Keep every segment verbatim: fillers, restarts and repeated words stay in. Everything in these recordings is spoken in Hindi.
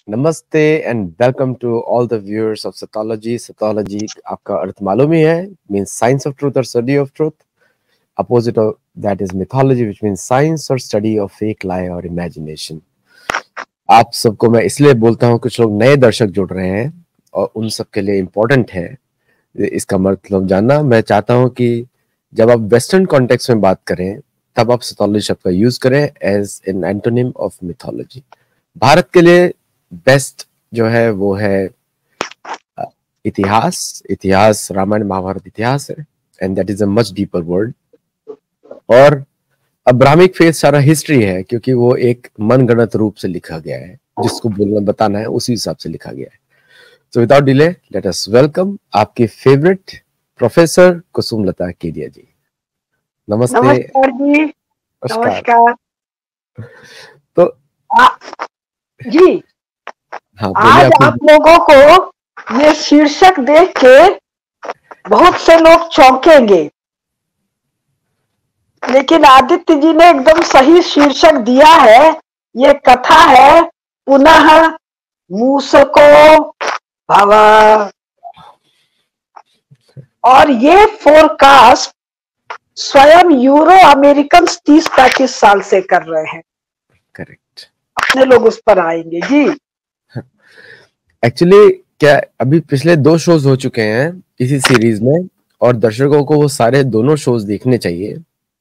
नमस्ते and welcome to all the viewers of satology. Satology आपका अर्थ मालूम ही है, मींस साइंस ऑफ ट्रूथ और study of truth. Opposite of that is mythology, which means science और स्टडी ऑफ फेक, लाई और इमेजिनेशन। आप सबको मैं इसलिए बोलता हूँ, कुछ लोग नए दर्शक जुड़ रहे हैं और उन सब के लिए इम्पोर्टेंट है इसका मतलब जानना। मैं चाहता हूँ कि जब आप वेस्टर्न कॉन्टेक्स्ट में बात करें तब आप सतोलॉजी शब्द का यूज करें as an antonym of mythology. Bharat के लिए बेस्ट जो है वो है इतिहास। इतिहास रामायण महाभारत इतिहास है, and that is a much deeper word. और अब्राहमिक फेथ सारा हिस्ट्री है, क्योंकि वो एक मनगढ़ंत रूप से लिखा गया है, जिसको बोलना बताना है उसी हिसाब से लिखा गया है। So without delay let us welcome आपके फेवरेट प्रोफेसर कुसुमलता केडिया जी। नमस्ते। नमस्कार जी। नमस्कार। तो आ, जी हाँ, आज आप लोगों को ये शीर्षक देख के बहुत से लोग चौंकेंगे, लेकिन आदित्य जी ने एकदम सही शीर्षक दिया है। ये कथा है पुनः मूसको भव, और ये फोरकास्ट स्वयं यूरो अमेरिकन तीस पैंतीस साल से कर रहे हैं। करेक्ट। अपने लोग उस पर आएंगे जी। एक्चुअली क्या अभी पिछले दो शोज हो चुके हैं इसी सीरीज में, और दर्शकों को वो सारे दोनों शोज देखने चाहिए,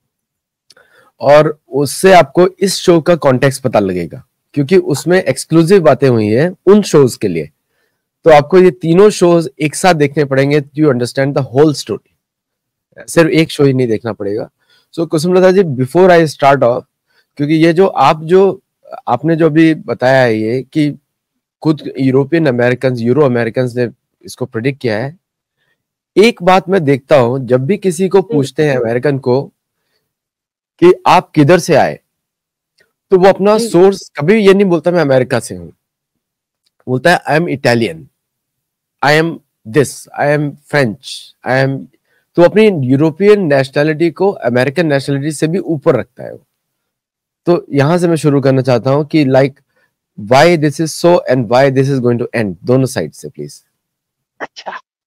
और उससे आपको इस शो का कॉन्टेक्स्ट पता लगेगा, क्योंकि उसमें एक्सक्लूसिव बातें हुई हैं उन शोज के लिए। तो आपको ये तीनों शोज एक साथ देखने पड़ेंगे to understand the whole story. सिर्फ एक शो ही नहीं देखना पड़ेगा। So Kusumlata ji, before I start off, क्योंकि ये जो आप जो आपने जो अभी बताया है ये कि खुद यूरोपियन अमेरिकन यूरो अमेरिकन ने इसको प्रेडिक्ट किया है। एक बात मैं देखता हूं, जब भी किसी को पूछते हैं अमेरिकन को कि आप किधर से आए, तो वो अपना सोर्स कभी ये नहीं बोलता मैं अमेरिका से हूं, बोलता है I am Italian, I am this, I am French, I am. तो अपनी यूरोपियन नेशनैलिटी को अमेरिकन नेशनैलिटी से भी ऊपर रखता है वो। तो यहां से मैं शुरू करना चाहता हूं कि like why this is so and why this is going to end, दोनों साइड से प्लीज। अच्छा,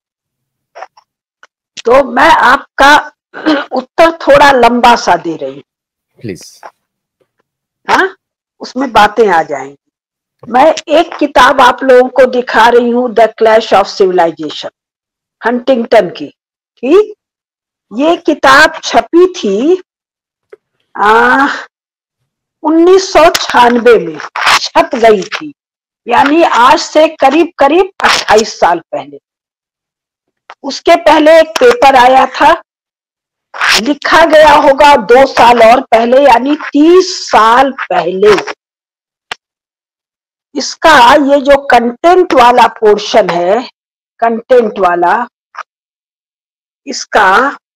तो मैं आपका उत्तर थोड़ा लंबा सा दे रही हूँ प्लीज। हाँ, उसमें बातें आ जाएंगी। मैं एक किताब आप लोगों को दिखा रही हूँ, the clash of civilisation, Huntington की। ठीक, ये किताब छपी थी आ, उन्नीस सौ छियानवे में छप गई थी, यानी आज से करीब करीब अट्ठाईस साल पहले। उसके पहले एक पेपर आया था, लिखा गया होगा दो साल और पहले, यानी तीस साल पहले। इसका ये जो कंटेंट वाला पोर्शन है, कंटेंट वाला, इसका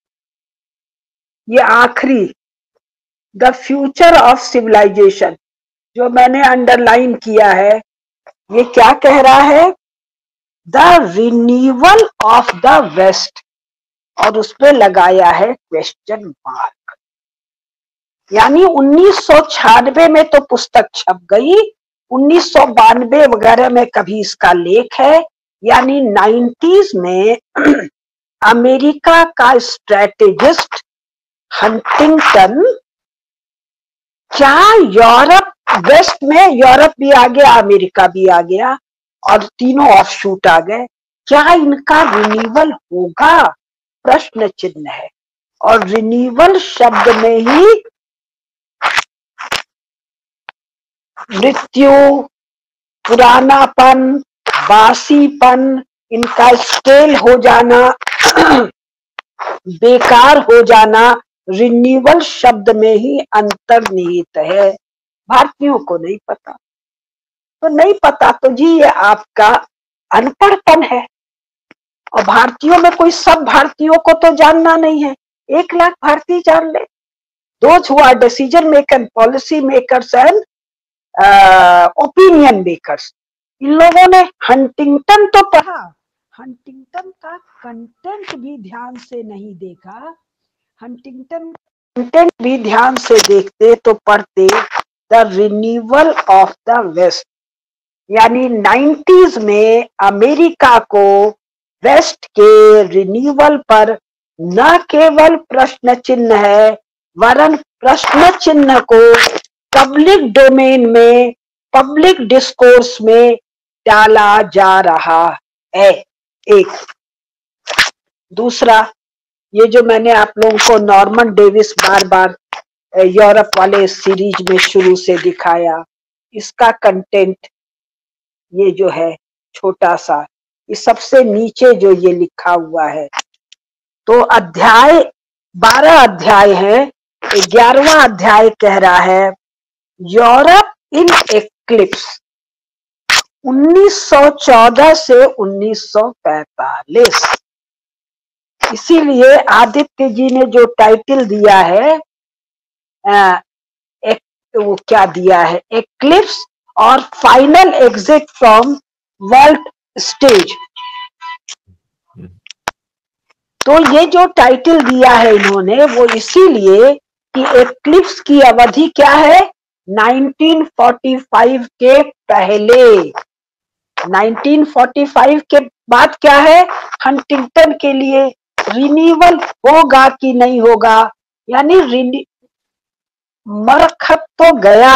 ये आखिरी, द फ्यूचर ऑफ सिविलाइजेशन, जो मैंने अंडरलाइन किया है, ये क्या कह रहा है? The renewal of the west, और उस पे लगाया है क्वेश्चन मार्क। यानी उन्नीस सौ छियानवे में तो पुस्तक छप गई, उन्नीस सौ बानवे वगैरह में कभी इसका लेख है, यानी नाइन्टीज में अमेरिका का स्ट्रेटेजिस्ट हंटिंगटन, क्या यूरोप, वेस्ट में यूरोप भी आ गया, अमेरिका भी आ गया, और तीनों ऑफशूट आ गए, क्या इनका रिन्यूअल होगा? प्रश्न चिन्ह है। और रिन्यूअल शब्द में ही मृत्यु, पुरानापन, बासीपन, इनका स्केल हो जाना, बेकार हो जाना, रिन्यूअल शब्द में ही अंतर्निहित है। भारतीयों को नहीं पता, तो नहीं पता तो जी ये आपका अनपढ़पन है। और भारतीयों में कोई सब भारतीयों को तो जानना नहीं है, एक लाख भारतीय जान ले। Those who are decision maker, policy makers and opinion makers, इन लोगों ने हंटिंगटन तो पढ़ा, हंटिंगटन का कंटेंट भी ध्यान से नहीं देखा। हंटिंगटन कंटेंट भी ध्यान से देखते तो पढ़ते the renewal of the west, यानी नाइंटीज़ में अमेरिका को वेस्ट के रिन्यूअल पर न केवल प्रश्न चिन्ह है वरन प्रश्न चिन्ह को पब्लिक डोमेन में, पब्लिक डिस्कोर्स में डाला जा रहा है। एक दूसरा, ये जो मैंने आप लोगों को नॉर्मन डेविस बार बार यूरोप वाले सीरीज में शुरू से दिखाया, इसका कंटेंट ये जो है छोटा सा, ये सबसे नीचे जो ये लिखा हुआ है, तो अध्याय बारह अध्याय है, ग्यारहवां अध्याय कह रहा है यूरोप इन एक्लिप्स उन्नीस सौ चौदह से उन्नीस सौ पैंतालीस। इसीलिए आदित्य जी ने जो टाइटल दिया है आ, एक, वो क्या दिया है, एक्लिप्स और final exit from world stage. तो ये जो टाइटल दिया है इन्होंने वो इसीलिए कि एक्लिप्स की अवधि क्या है, नाइंटीन फोर्टी फाइव के पहले, नाइंटीन फोर्टी फाइव के बाद क्या है, हंटिंगटन के लिए रिन्यूअल होगा कि नहीं होगा, यानी रिन्यू मरखत तो गया,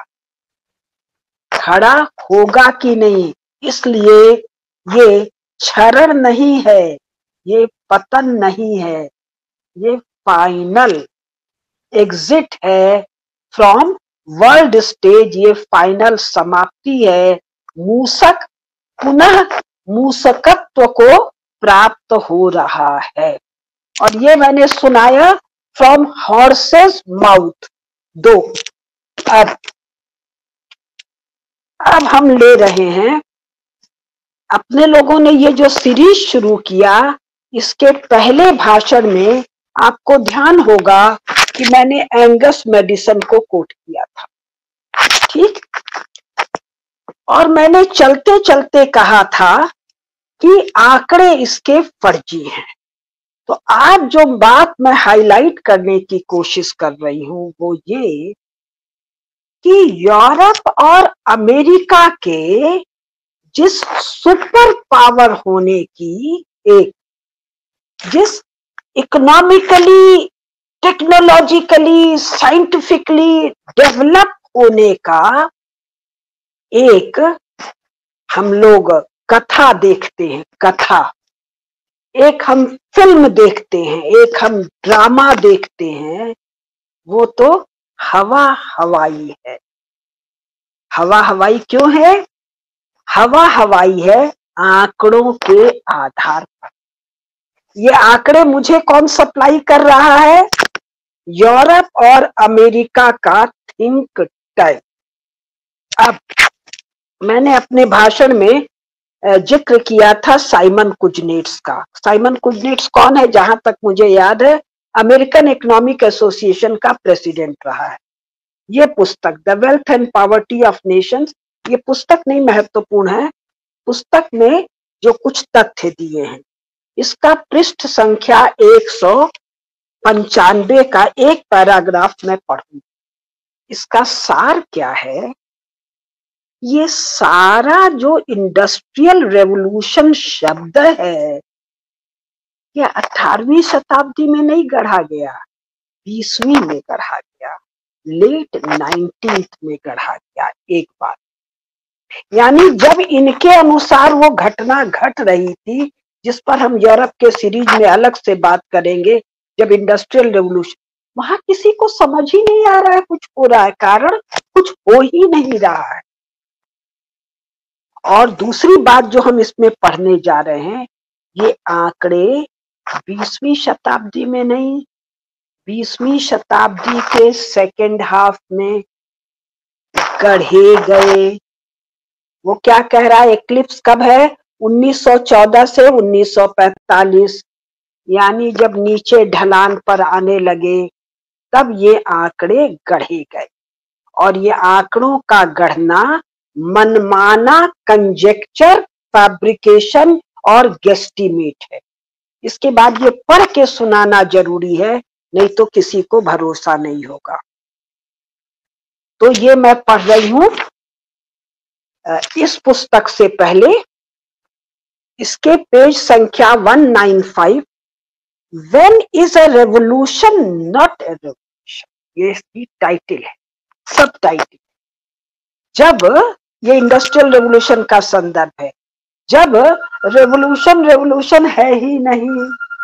खड़ा होगा कि नहीं। इसलिए ये क्षरण नहीं है, ये पतन नहीं है, ये फाइनल एग्जिट है फ्रॉम वर्ल्ड स्टेज, ये फाइनल समाप्ति है, मूसक पुनः मूसकत्व को प्राप्त हो रहा है। और ये मैंने सुनाया फ्रॉम हॉर्सेस माउथ दो। अब अब हम ले रहे हैं, अपने लोगों ने ये जो सीरीज शुरू किया, इसके पहले भाषण में आपको ध्यान होगा कि मैंने एंगस मेडिसन को कोट किया था, ठीक। और मैंने चलते चलते कहा था कि आंकड़े इसके फर्जी हैं। तो आज जो बात मैं हाईलाइट करने की कोशिश कर रही हूं वो ये कि यूरोप और अमेरिका के जिस सुपर पावर होने की, एक जिस इकोनॉमिकली, टेक्नोलॉजिकली, साइंटिफिकली डेवलप होने का एक हम लोग कथा देखते हैं, कथा, एक हम फिल्म देखते हैं, एक हम ड्रामा देखते हैं, वो तो हवा हवाई है। हवा हवाई क्यों है? हवा हवाई है आंकड़ों के आधार पर। ये आंकड़े मुझे कौन सप्लाई कर रहा है? यूरोप और अमेरिका का थिंक टैंक। अब मैंने अपने भाषण में जिक्र किया था साइमन कुजनेट्स का। साइमन कुजनेट्स कौन है? जहां तक मुझे याद है अमेरिकन इकोनॉमिक एसोसिएशन का प्रेसिडेंट रहा है। ये पुस्तक the wealth and poverty of nations, ये पुस्तक नहीं महत्वपूर्ण है, पुस्तक में जो कुछ तथ्य दिए हैं, इसका पृष्ठ संख्या एक सौ पंचानवे का एक पैराग्राफ में पढ़ूं। इसका सार क्या है? ये सारा जो इंडस्ट्रियल रेवोल्यूशन शब्द है, ये अठारहवीं शताब्दी में नहीं गढ़ा गया, बीसवीं में गढ़ा गया, लेट नाइनटीन्थ में गढ़ा गया। एक बात, यानी जब इनके अनुसार वो घटना घट रही थी, जिस पर हम यूरोप के सीरीज में अलग से बात करेंगे, जब इंडस्ट्रियल रेवोल्यूशन, वहां किसी को समझ ही नहीं आ रहा है कुछ हो रहा है, कारण कुछ हो ही नहीं रहा है। और दूसरी बात जो हम इसमें पढ़ने जा रहे हैं, ये आंकड़े बीसवीं शताब्दी में नहीं, बीसवीं शताब्दी के सेकेंड हाफ में गढ़े गए। वो क्या कह रहा है? एक्लिप्स कब है? उन्नीस सौ चौदह से उन्नीस सौ पैंतालीस, यानी जब नीचे ढलान पर आने लगे तब ये आंकड़े गढ़े गए। और ये आंकड़ों का गढ़ना मनमाना कंजेक्चर, फैब्रिकेशन और गेस्टिमेट है। इसके बाद ये पढ़ के सुनाना जरूरी है, नहीं तो किसी को भरोसा नहीं होगा। तो ये मैं पढ़ रही हूं इस पुस्तक से पहले, इसके पेज संख्या एक सौ पचानवे, When is a revolution not a revolution, ये इसकी टाइटल है, सब टाइटल। जब, ये इंडस्ट्रियल रेवोल्यूशन का संदर्भ है, जब रेवोल्यूशन रेवोल्यूशन है ही नहीं।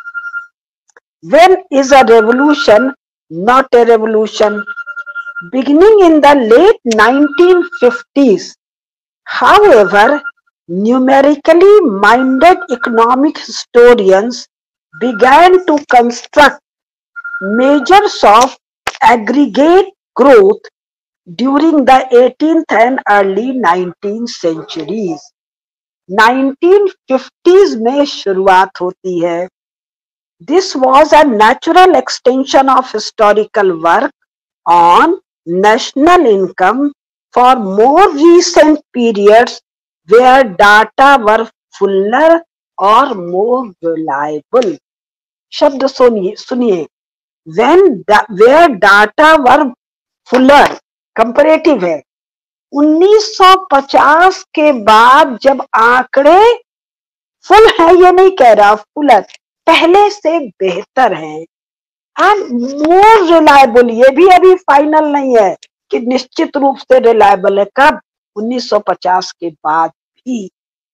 When is a revolution not a revolution? Beginning in the late nineteen fifties, however, numerically minded economic historians began to construct measures of aggregate growth during the eighteenth and early nineteenth centuries. nineteen fifties में शुरुआत होती है। This was a natural extension of historical work on national income for more recent periods where data were fuller or more reliable. शब्द सुनिए सुनिए when da, where data were fuller, comparative है। उन्नीस सौ पचास के बाद जब आंकड़े फुल है, ये नहीं कह रहा फुलर, पहले से बेहतर है, एंड मोर रिलायबल, ये भी अभी फाइनल नहीं है कि निश्चित रूप से रिलायबल है, कब, उन्नीस सौ पचास के बाद भी।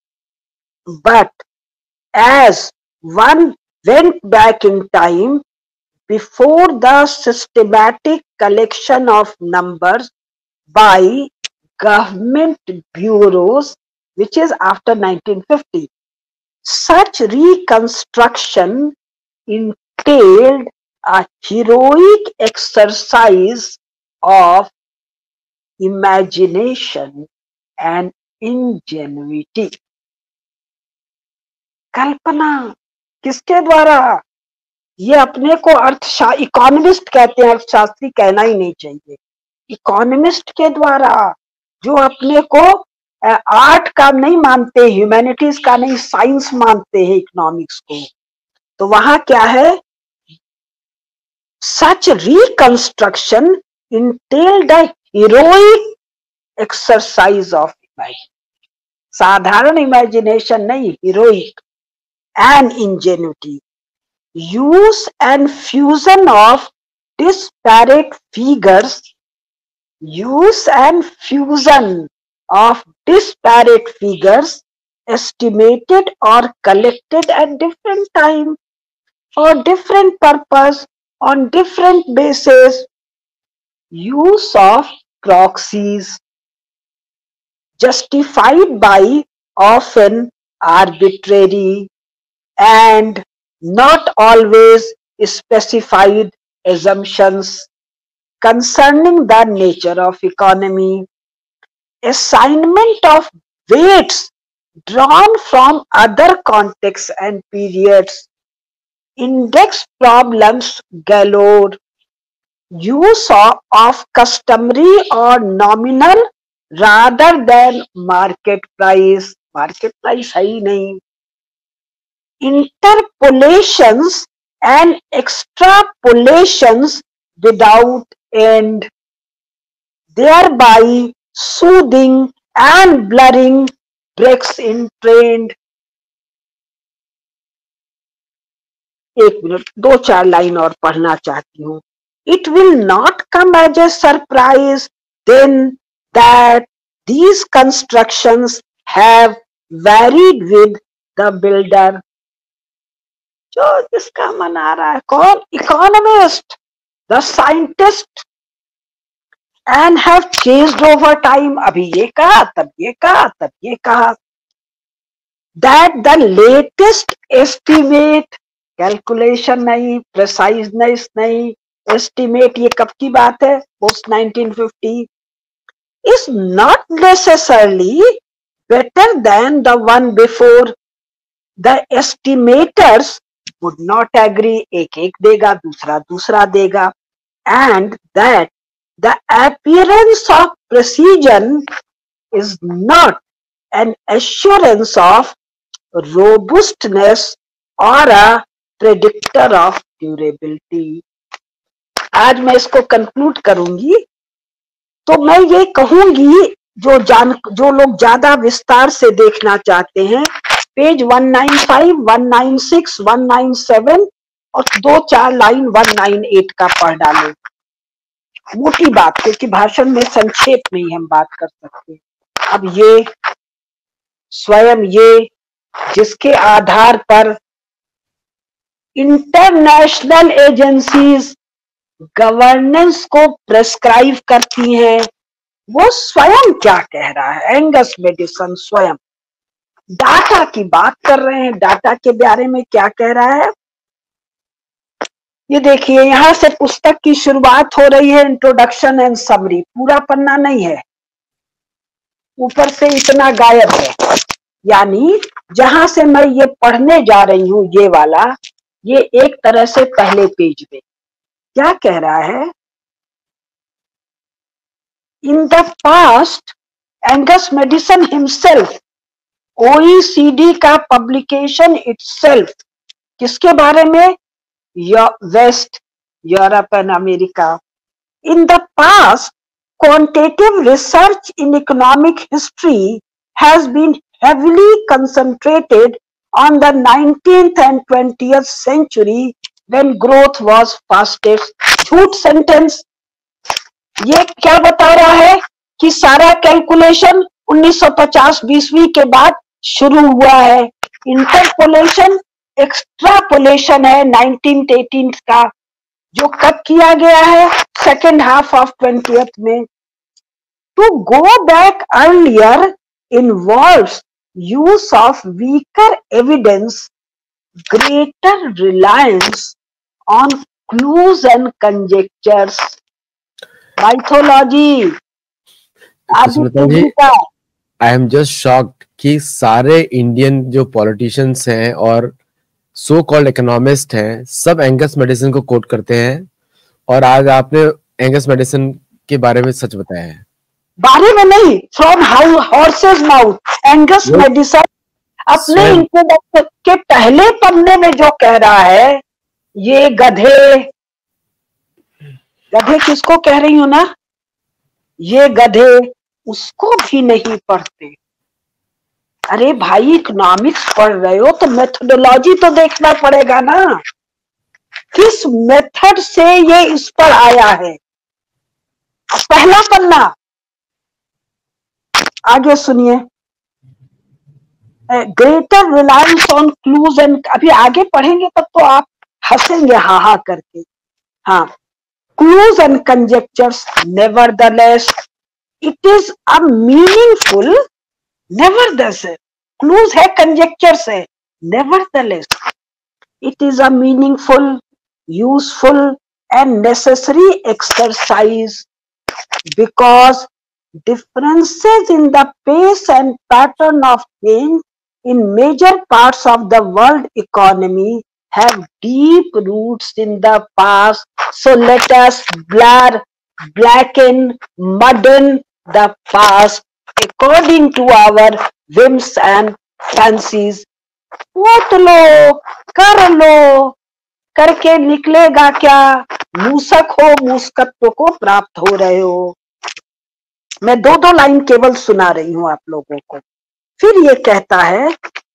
But as one went back in time before the systematic collection of numbers by government bureaus which is after nineteen fifty, such reconstruction entailed a heroic exercise of imagination and ingenuity. कल्पना किसके द्वारा? ये अपने को अर्थशा इकोनॉमिस्ट कहते हैं, अर्थशास्त्री कहना ही नहीं चाहिए, इकोनॉमिस्ट के द्वारा, जो अपने को आर्ट का नहीं मानते, ह्यूमैनिटीज का नहीं, साइंस मानते हैं इकोनॉमिक्स को। तो वहां क्या है? Such reconstruction entailed a heroic exercise of imagination, साधारण इमेजिनेशन नहीं, heroic, and ingenuity, use and fusion of disparate figures, use and fusion of disparate figures estimated or collected at different time for different purpose on different bases, use of proxies justified by often arbitrary and not always specified assumptions concerning the nature of economy, assignment of weights drawn from other contexts and periods, index problems galore, use of, of customary or nominal rather than market price, market price है ही नहीं, interpolations and extrapolations without end, thereby soothing and blurring breaks in trend. एक मिनट, दो चार लाइन और पढ़ना चाहती हूँ। It will not come as a surprise then that these constructions have varied with the builder. जो जिसका मन आ रहा है, कौन? Economist, the scientist, and have changed over time. अभी ये कहा, तब ये कहा, तब ये कहा, that the latest estimate, calculation नहीं, preciseness नहीं, estimate ये कब की बात है, post nineteen fifty, is not necessarily better than the one before. The estimators would not agree, एक एक देगा, दूसरा दूसरा देगा, and that the appearance of precision is not an assurance of robustness or a predictor of durability. आज मैं इसको कंक्लूड करूंगी, तो मैं ये कहूंगी जो जान जो लोग ज्यादा विस्तार से देखना चाहते हैं, page one nine five, one nine six, one nine seven और दो चार लाइन वन नाइन एट का पढ़ डालें। मोटी बात, क्योंकि भाषण में संक्षेप में ही हम बात कर सकते हैं। अब ये स्वयं ये जिसके आधार पर इंटरनेशनल एजेंसीज गवर्नेंस को प्रेस्क्राइब करती हैं, वो स्वयं क्या कह रहा है? एंगस मैडिसन स्वयं डाटा की बात कर रहे हैं। डाटा के बारे में क्या कह रहा है ये देखिए, यहां से पुस्तक की शुरुआत हो रही है, इंट्रोडक्शन एंड समरी। पूरा पन्ना नहीं है, ऊपर से इतना गायब है। यानी जहां से मैं ये पढ़ने जा रही हूं, ये वाला, ये एक तरह से पहले पेज में क्या कह रहा है? In the past Angus Maddison himself, OECD का पब्लिकेशन इटसेल्फ, किसके बारे में? West Europe and America. In the past quantitative research in economic history has been heavily concentrated on the nineteenth and twentieth century when growth was fastest. झूठ सेंटेंस। ये क्या बता रहा है कि सारा कैलकुलेशन उन्नीस सौ पचास बीसवीं के बाद शुरू हुआ है। इंटरपोलेशन एक्स्ट्रापोलेशन है नाइनटीन एटीन का, जो कब किया गया है? सेकेंड हाफ ऑफ ट्वेंटियथ में। To go back earlier involves use of weaker evidence, greater reliance on clues and conjectures. Mythology. I am just shocked कि सारे इंडियन जो पॉलिटिशियंस हैं और सो कॉल्ड इकोनॉमिस्ट हैं, सब एंगस मैडिसन को कोट करते हैं, और आज आपने एंगस मैडिसन के बारे में सच बताया है। बारे में नहीं, from how horses mouth. Angus Maddison अपने इंट्रोडक्शन के पहले पन्ने में जो कह रहा है, ये गधे, गधे किसको कह रही हूं ना, ये गधे उसको भी नहीं पढ़ते। अरे भाई, इकोनॉमिक्स पढ़ रहे हो तो मेथोडोलॉजी तो देखना पड़ेगा ना, किस मेथड से ये इस पर आया है। पहला पन्ना, आगे सुनिए। Greater reliance on clues and, अभी आगे पढ़ेंगे तब तो आप हंसेंगे हा हा करके। हाँ, clues and conjectures, nevertheless it is a meaningful, nevertheless clues है, कंजेक्चर्स है, nevertheless it is a meaningful, useful and necessary exercise because differences in the pace and pattern of change in major parts of the world economy have deep roots in the past. So let us blur, blacken, mudden the past according to our whims and fancies. पोत लो, कर लो, करके निकलेगा क्या? मूसक हो, मूसकत्व को प्राप्त हो रहे हो। मैं दो दो लाइन केवल सुना रही हूं आप लोगों को। फिर ये कहता है,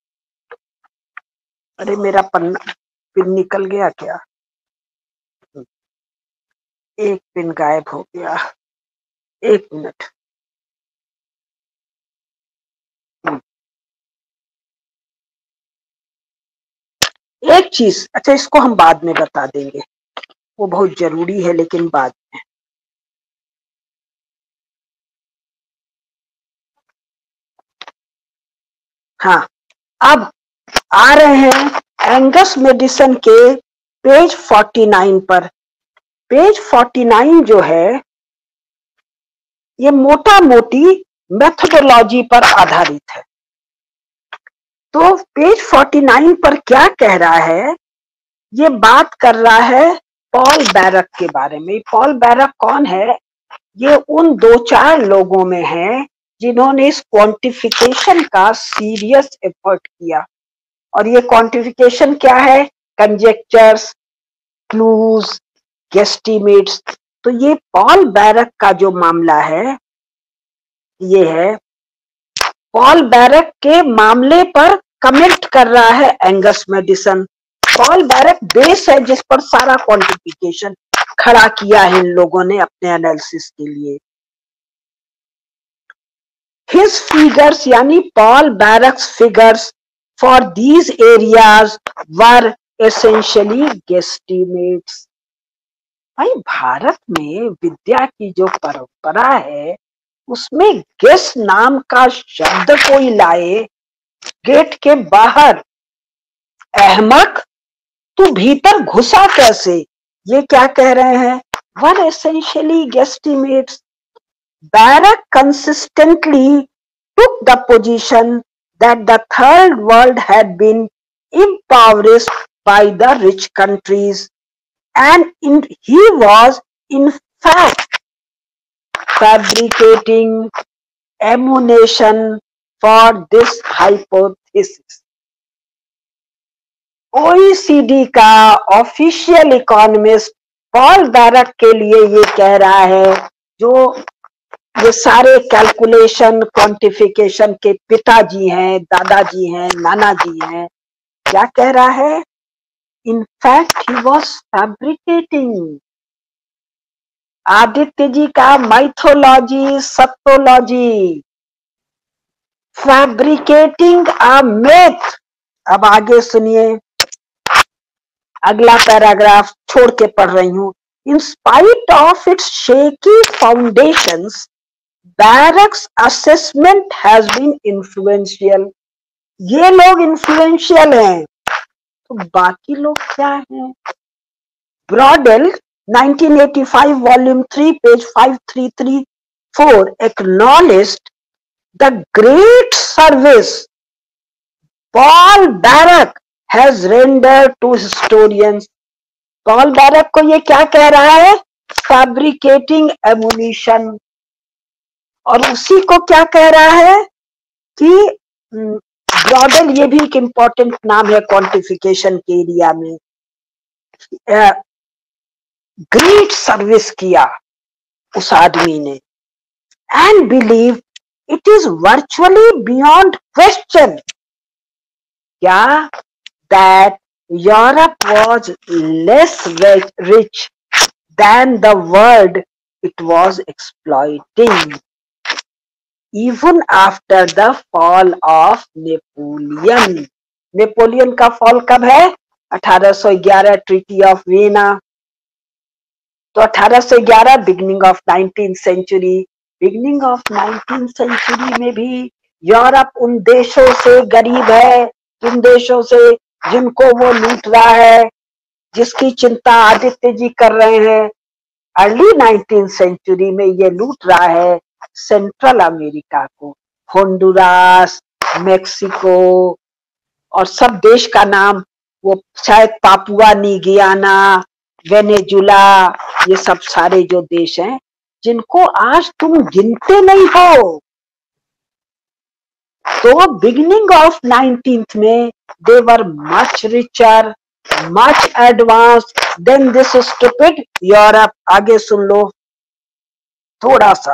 अरे मेरा पन्ना पिन निकल गया क्या? एक पिन गायब हो गया, एक मिनट। एक चीज, अच्छा इसको हम बाद में बता देंगे, वो बहुत जरूरी है, लेकिन बाद में। हाँ, अब आ रहे हैं एंगस मैडिसन के पेज उनचास पर। पेज उनचास जो है, ये मोटा मोटी मेथोडोलॉजी पर आधारित है। तो पेज उनचास पर क्या कह रहा है? ये बात कर रहा है पॉल बैरक के बारे में। पॉल बैरक कौन है? ये उन दो चार लोगों में है जिन्होंने इस क्वांटिफिकेशन का सीरियस एफर्ट किया। और ये क्वांटिफिकेशन क्या है? Conjectures, clues, guesstimates. तो ये पॉल बैरक का जो मामला है, ये है, पॉल बैरक के मामले पर कमेंट कर रहा है Angus Maddison. Paul Bairoch base है जिस पर सारा क्वांटिफिकेशन खड़ा किया है इन लोगों ने अपने एनालिसिस के लिए। हिज फिगर्स यानी Paul Bairoch's figures for these areas were essentially guesstimates. भाई भारत में विद्या की जो परंपरा है उसमें गेस नाम का शब्द कोई लाए गेट के बाहर, अहमक तू भीतर घुसा कैसे, ये क्या कह रहे हैं, were essentially guesstimates. Bairoch consistently took the position that the third world had been impoverished by the rich countries, and in, he was in fact fabricating ammunition for this hypothesis. OECD का ऑफिशियल इकोनॉमिस्ट पॉल बैरक के लिए ये कह रहा है, जो ये सारे कैलकुलेशन क्वांटिफिकेशन के पिताजी हैं, दादाजी हैं, नाना जी हैं, क्या कह रहा है, in fact he was fabricating. Aditya ji का माइथोलॉजी सत्योलॉजी, फैब्रिकेटिंग अ मिथ। अब आगे सुनिए, अगला पैराग्राफ छोड़ के पढ़ रही हूं। In spite of its shaky foundations, Bairoch's assessment has been influential. ये लोग इन्फ्लुएंशियल हैं, तो बाकी लोग क्या हैं? Braudel nineteen eighty five volume three page five three three four acknowledged the great service Paul Barak has rendered to historians. Paul Bairoch को ये क्या कह रहा है? Fabricating ammunition. और उसी को क्या कह रहा है कि ब्रॉडेल, ये भी एक इंपॉर्टेंट नाम है क्वांटिफिकेशन के एरिया में, ग्रेट सर्विस किया उस आदमी ने, and believe it is virtually beyond question, क्या, that Europe was less rich than the world it was exploiting even after the fall of Napoleon. Napoleon का फॉल कब है? अठारह सौ ग्यारह, ट्रीटी ऑफ वियना। तो अठारह सौ ग्यारह beginning of nineteen century. Beginning of nineteen century में भी यूरोप उन देशों से गरीब है, जिन देशों से जिनको वो लूट रहा है, जिसकी चिंता आदित्य जी कर रहे हैं। अर्ली नाइनटीन सेंचुरी में ये लूट रहा है सेंट्रल अमेरिका को, होंडुरास, मेक्सिको, और सब देश का नाम वो शायद पापुआ न्यू गियाना, वेनेजुला, ये सब सारे जो देश हैं जिनको आज तुम गिनते नहीं हो। तो बिगिनिंग ऑफ नाइनटीन्थ में they were much richer, much advanced than this stupid Europe. आगे सुन लो थोड़ा सा।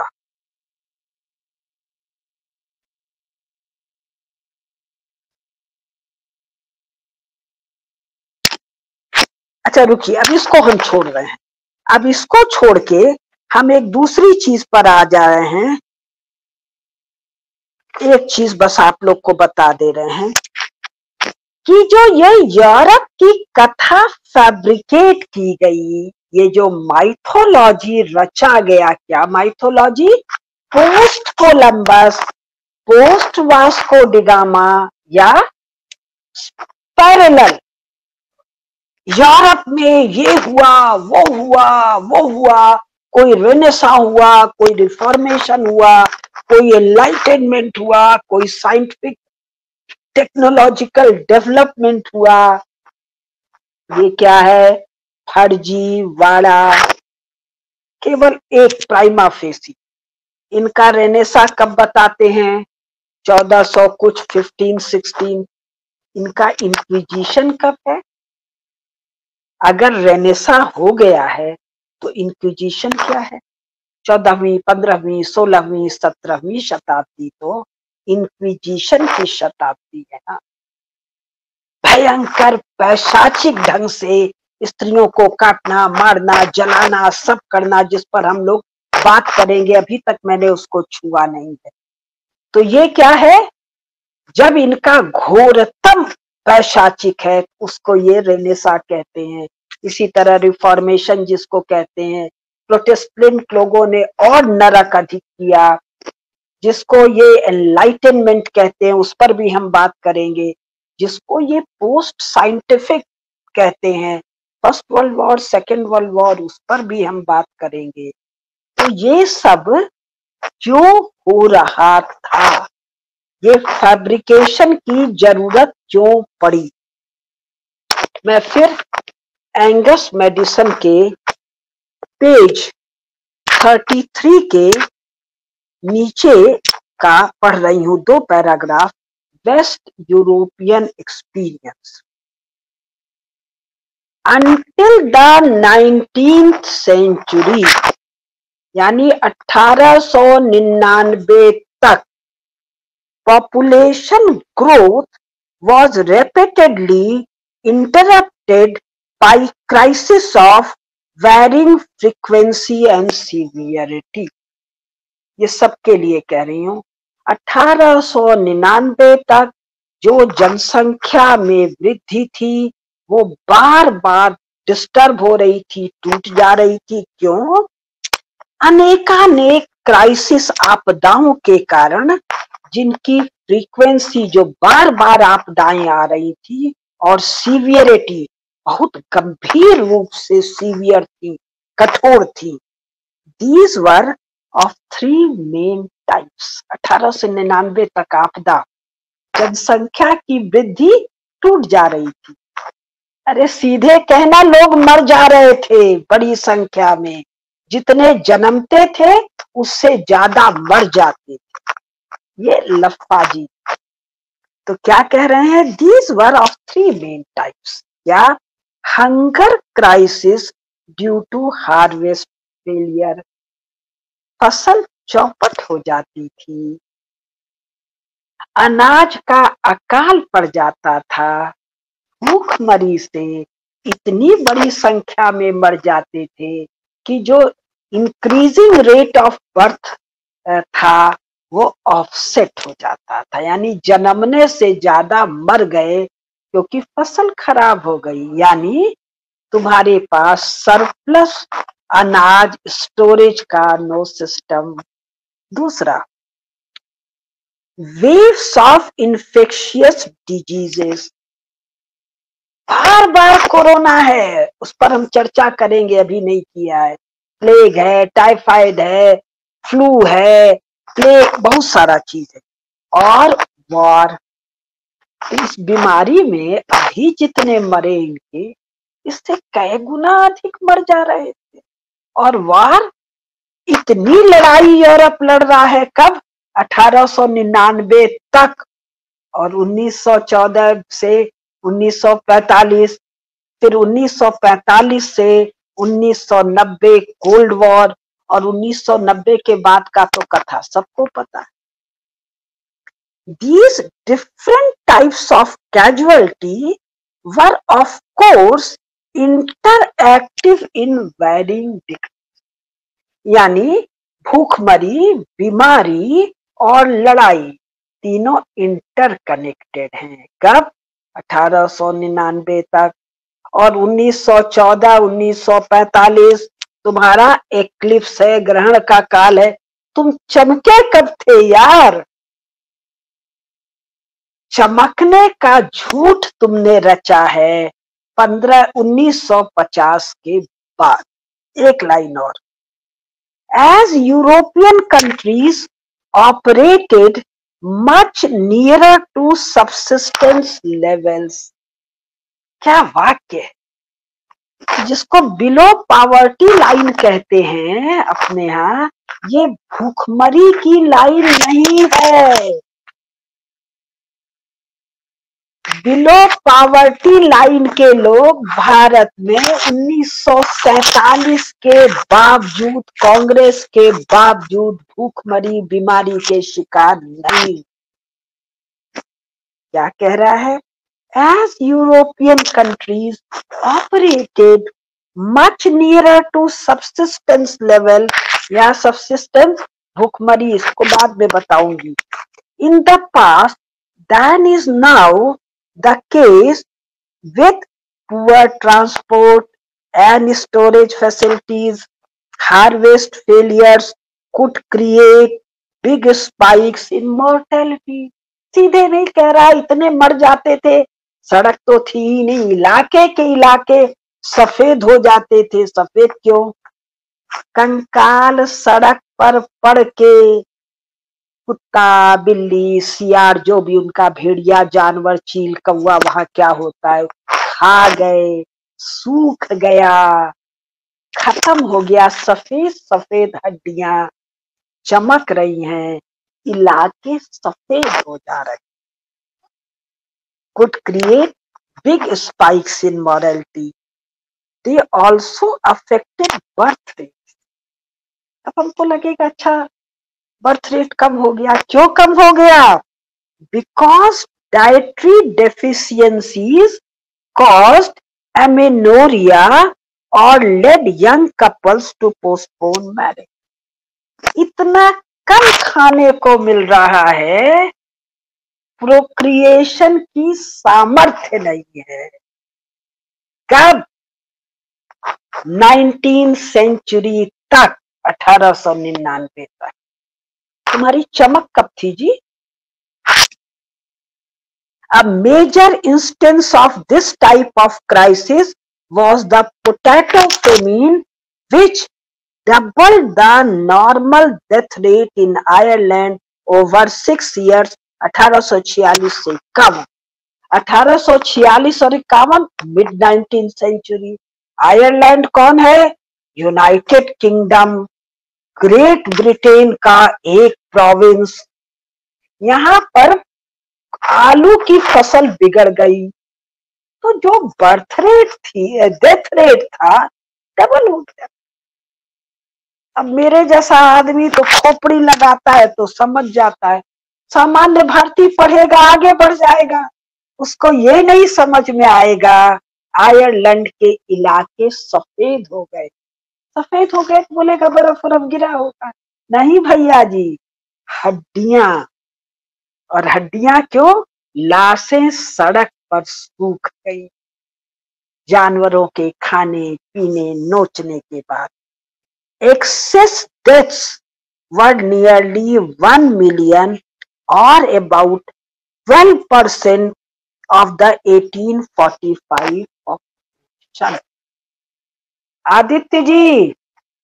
अच्छा रुकिए, अब इसको हम छोड़ रहे हैं। अब इसको छोड़ के हम एक दूसरी चीज पर आ जा रहे हैं। एक चीज बस आप लोग को बता दे रहे हैं कि जो ये यूरोप की कथा फैब्रिकेट की गई, ये जो माइथोलॉजी रचा गया, क्या mythology? Post Columbus, post Vasco da Gama या पैरेलल। यूरोप में ये हुआ, वो हुआ, वो हुआ, कोई रेनेसा हुआ, कोई रिफॉर्मेशन हुआ, कोई एनलाइटनमेंट हुआ, कोई साइंटिफिक टेक्नोलॉजिकल डेवलपमेंट हुआ। ये क्या है? फर्जीवाड़ा। केवल एक प्राइमा फेसी। इनका रेनेसा कब बताते हैं? चौदह सौ कुछ, फिफ्टीन सिक्सटीन। इनका इंक्विजिशन कब है? अगर रेनेसा हो गया है तो इंक्विजिशन क्या है? चौदहवीं, पंद्रहवीं, सोलहवीं, सत्रहवीं शताब्दी तो इंक्विजिशन की शताब्दी है ना। भयंकर पैशाचिक ढंग से स्त्रियों को काटना, मारना, जलाना, सब करना, जिस पर हम लोग बात करेंगे, अभी तक मैंने उसको छुआ नहीं है। तो ये क्या है, जब इनका घोरतम पैशाचिक है, उसको ये रेनेसा कहते हैं। इसी तरह रिफॉर्मेशन जिसको कहते हैं, प्रोटेस्टेंट लोगों ने और नरक अधिक किया, जिसको ये एनलाइटनमेंट कहते हैं, उस पर भी हम बात करेंगे। जिसको ये पोस्ट साइंटिफिक कहते हैं, first world war, second world war, उस पर भी हम बात करेंगे। तो ये सब जो हो रहा था, ये फैब्रिकेशन की जरूरत जो पड़ी। मैं फिर एंगस मेडिसन के पेज तैंतीस के नीचे का पढ़ रही हूं, दो paragraph. West European experience until the nineteenth century, यानी अठारह सौ निन्यानवे तक, population growth was repeatedly interrupted by crisis of varying frequency and severity। ये सबके लिए कह रही हूं। अठारह सौ निन्यानवे तक जो जनसंख्या में वृद्धि थी, वो बार बार डिस्टर्ब हो रही थी, टूट जा रही थी। क्यों? अनेकानेक क्राइसिस, आपदाओं के कारण, जिनकी फ्रीक्वेंसी, जो बार बार आपदाएं आ रही थी, और सीवियरिटी, बहुत गंभीर रूप से सीवियर थी, कठोर थी। These were of three main types. अठारह सौ निन्यानवे तक आपदा, जनसंख्या की वृद्धि, टूट जा रही थी। अरे सीधे कहना, लोग मर जा रहे थे बड़ी संख्या में, जितने जन्मते थे उससे ज्यादा मर जाते थे। ये लफाजी। तो क्या कह रहे हैं? These were of three main types. या hunger crisis due to harvest failure, फसल चौपट हो जाती थी, अनाज का अकाल पड़ जाता था, भूखमरी से इतनी बड़ी संख्या में मर जाते थे कि जो इंक्रीजिंग रेट ऑफ बर्थ था वो ऑफसेट हो जाता था। यानी जन्मने से ज्यादा मर गए क्योंकि फसल खराब हो गई। यानी तुम्हारे पास सरप्लस अनाज स्टोरेज का नो सिस्टम। दूसरा, वेव्स ऑफ इन्फेक्शियस डिजीजेस। बार बार कोरोना है, उस पर हम चर्चा करेंगे, अभी नहीं किया है। प्लेग है, टाइफाइड है, फ्लू है, प्लेग, बहुत सारा चीज है। और वॉर, इस बीमारी में अभी जितने मरे इनके, इससे कई गुना अधिक मर जा रहे थे। और वार, इतनी लड़ाई यूरोप लड़ रहा है, कब? अठारह सौ निन्यानवे तक, और उन्नीस सौ चौदह से उन्नीस सौ पैंतालीस, फिर उन्नीस सौ पैंतालीस से उन्नीस सौ नब्बे कोल्ड वॉर, और उन्नीस सौ नब्बे के बाद का तो कथा सबको पता है। These different types of casualty were of course interactive in varying degrees। यानी भूखमरी, बीमारी और लड़ाई तीनों इंटरकनेक्टेड हैं। कब? अठारह सौ निन्यानवे तक। और उन्नीस सौ चौदह, उन्नीस सौ पैंतालीस तुम्हारा एक्लिप्स है, ग्रहण का काल है। तुम चमके कब थे यार? चमकने का झूठ तुमने रचा है पंद्रह उन्नीस सौ पचास के बाद। एक लाइन और, as European countries operated much nearer to subsistence levels. क्या वाक्य है, जिसको बिलो पावर्टी लाइन कहते हैं अपने यहाँ, ये भूखमरी की लाइन नहीं है। बिलो पावर्टी लाइन के लोग भारत में उन्नीस सौ सैतालीस के बावजूद, कांग्रेस के बावजूद भूखमरी बीमारी के शिकार नहीं। क्या कह रहा है? As European countries operated much nearer to subsistence level, या subsistence भूखमरी इसको बाद में बताऊंगी, in the past than is now the case with poor transport and storage facilities. Harvest failures could create big spikes in mortality. सीधे नहीं कह रहा, इतने मर जाते थे, सड़क तो थी ही नहीं, इलाके के इलाके सफेद हो जाते थे। सफेद क्यों? कंकाल सड़क पर पड़ के कुत्ता, बिल्ली, सियार, जो भी उनका भेड़िया जानवर, चील, कौवा वहां क्या होता है, खा गए, सूख गया, खत्म हो गया। सफेद सफेद हड्डियां चमक रही हैं, इलाके सफेद हो जा रहे। Could create big spikes in mortality. They also affected birth rate. अब हमको लगेगा अच्छा बर्थ रेट कम हो गया, क्यों कम हो गया? Because dietary deficiencies caused amenorrhea or led young couples to postpone marriage. इतना कम खाने को मिल रहा है, प्रोक्रिएशन की सामर्थ्य नहीं है। कब? नाइनटीन सेंचुरी तक, अठारह सौ निन्यानवे तक। तुम्हारी चमक कब थी जी? A major instance of this type of crisis was the potato famine, which doubled the normal death rate in Ireland over six years. अठारह सौ छियालीस से इक्यावन, अठारह सौ छियालीस और इक्यावन, मिड नाइनटीन सेंचुरी। आयरलैंड कौन है? यूनाइटेड किंगडम, ग्रेट ब्रिटेन का एक प्रोविंस। यहाँ पर आलू की फसल बिगड़ गई, तो जो बर्थ रेट थी, डेथ रेट था, डबल हो गया। अब मेरे जैसा आदमी तो खोपड़ी लगाता है तो समझ जाता है, सामान्य भारतीय पढ़ेगा आगे बढ़ जाएगा, उसको ये नहीं समझ में आएगा आयरलैंड के इलाके सफेद हो गए। सफेद हो गए तो बोलेगा बर्फ बर्फ गिरा होगा, नहीं भैया जी, हड्डियां। और हड्डियां क्यों? लाशें सड़क पर सूख गई, जानवरों के खाने पीने नोचने के बाद। Excess deaths were nearly one million or about twelve percent of the eighteen forty-five population. Aditya ji,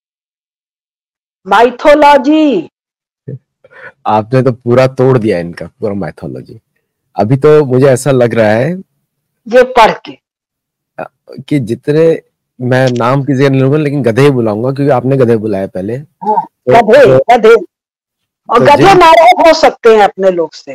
mythology आपने तो पूरा तोड़ दिया इनका, पूरा माइथोलॉजी। अभी तो मुझे ऐसा लग रहा है ये पढ़ के कि जितने, मैं नाम किसी का नहीं लूंगा लेकिन गधे ही बुलाऊंगा क्योंकि आपने गधे बुलाया पहले। हाँ, तो, गधे तो, गधे और तो गधे नाराज हो सकते हैं अपने लोग से।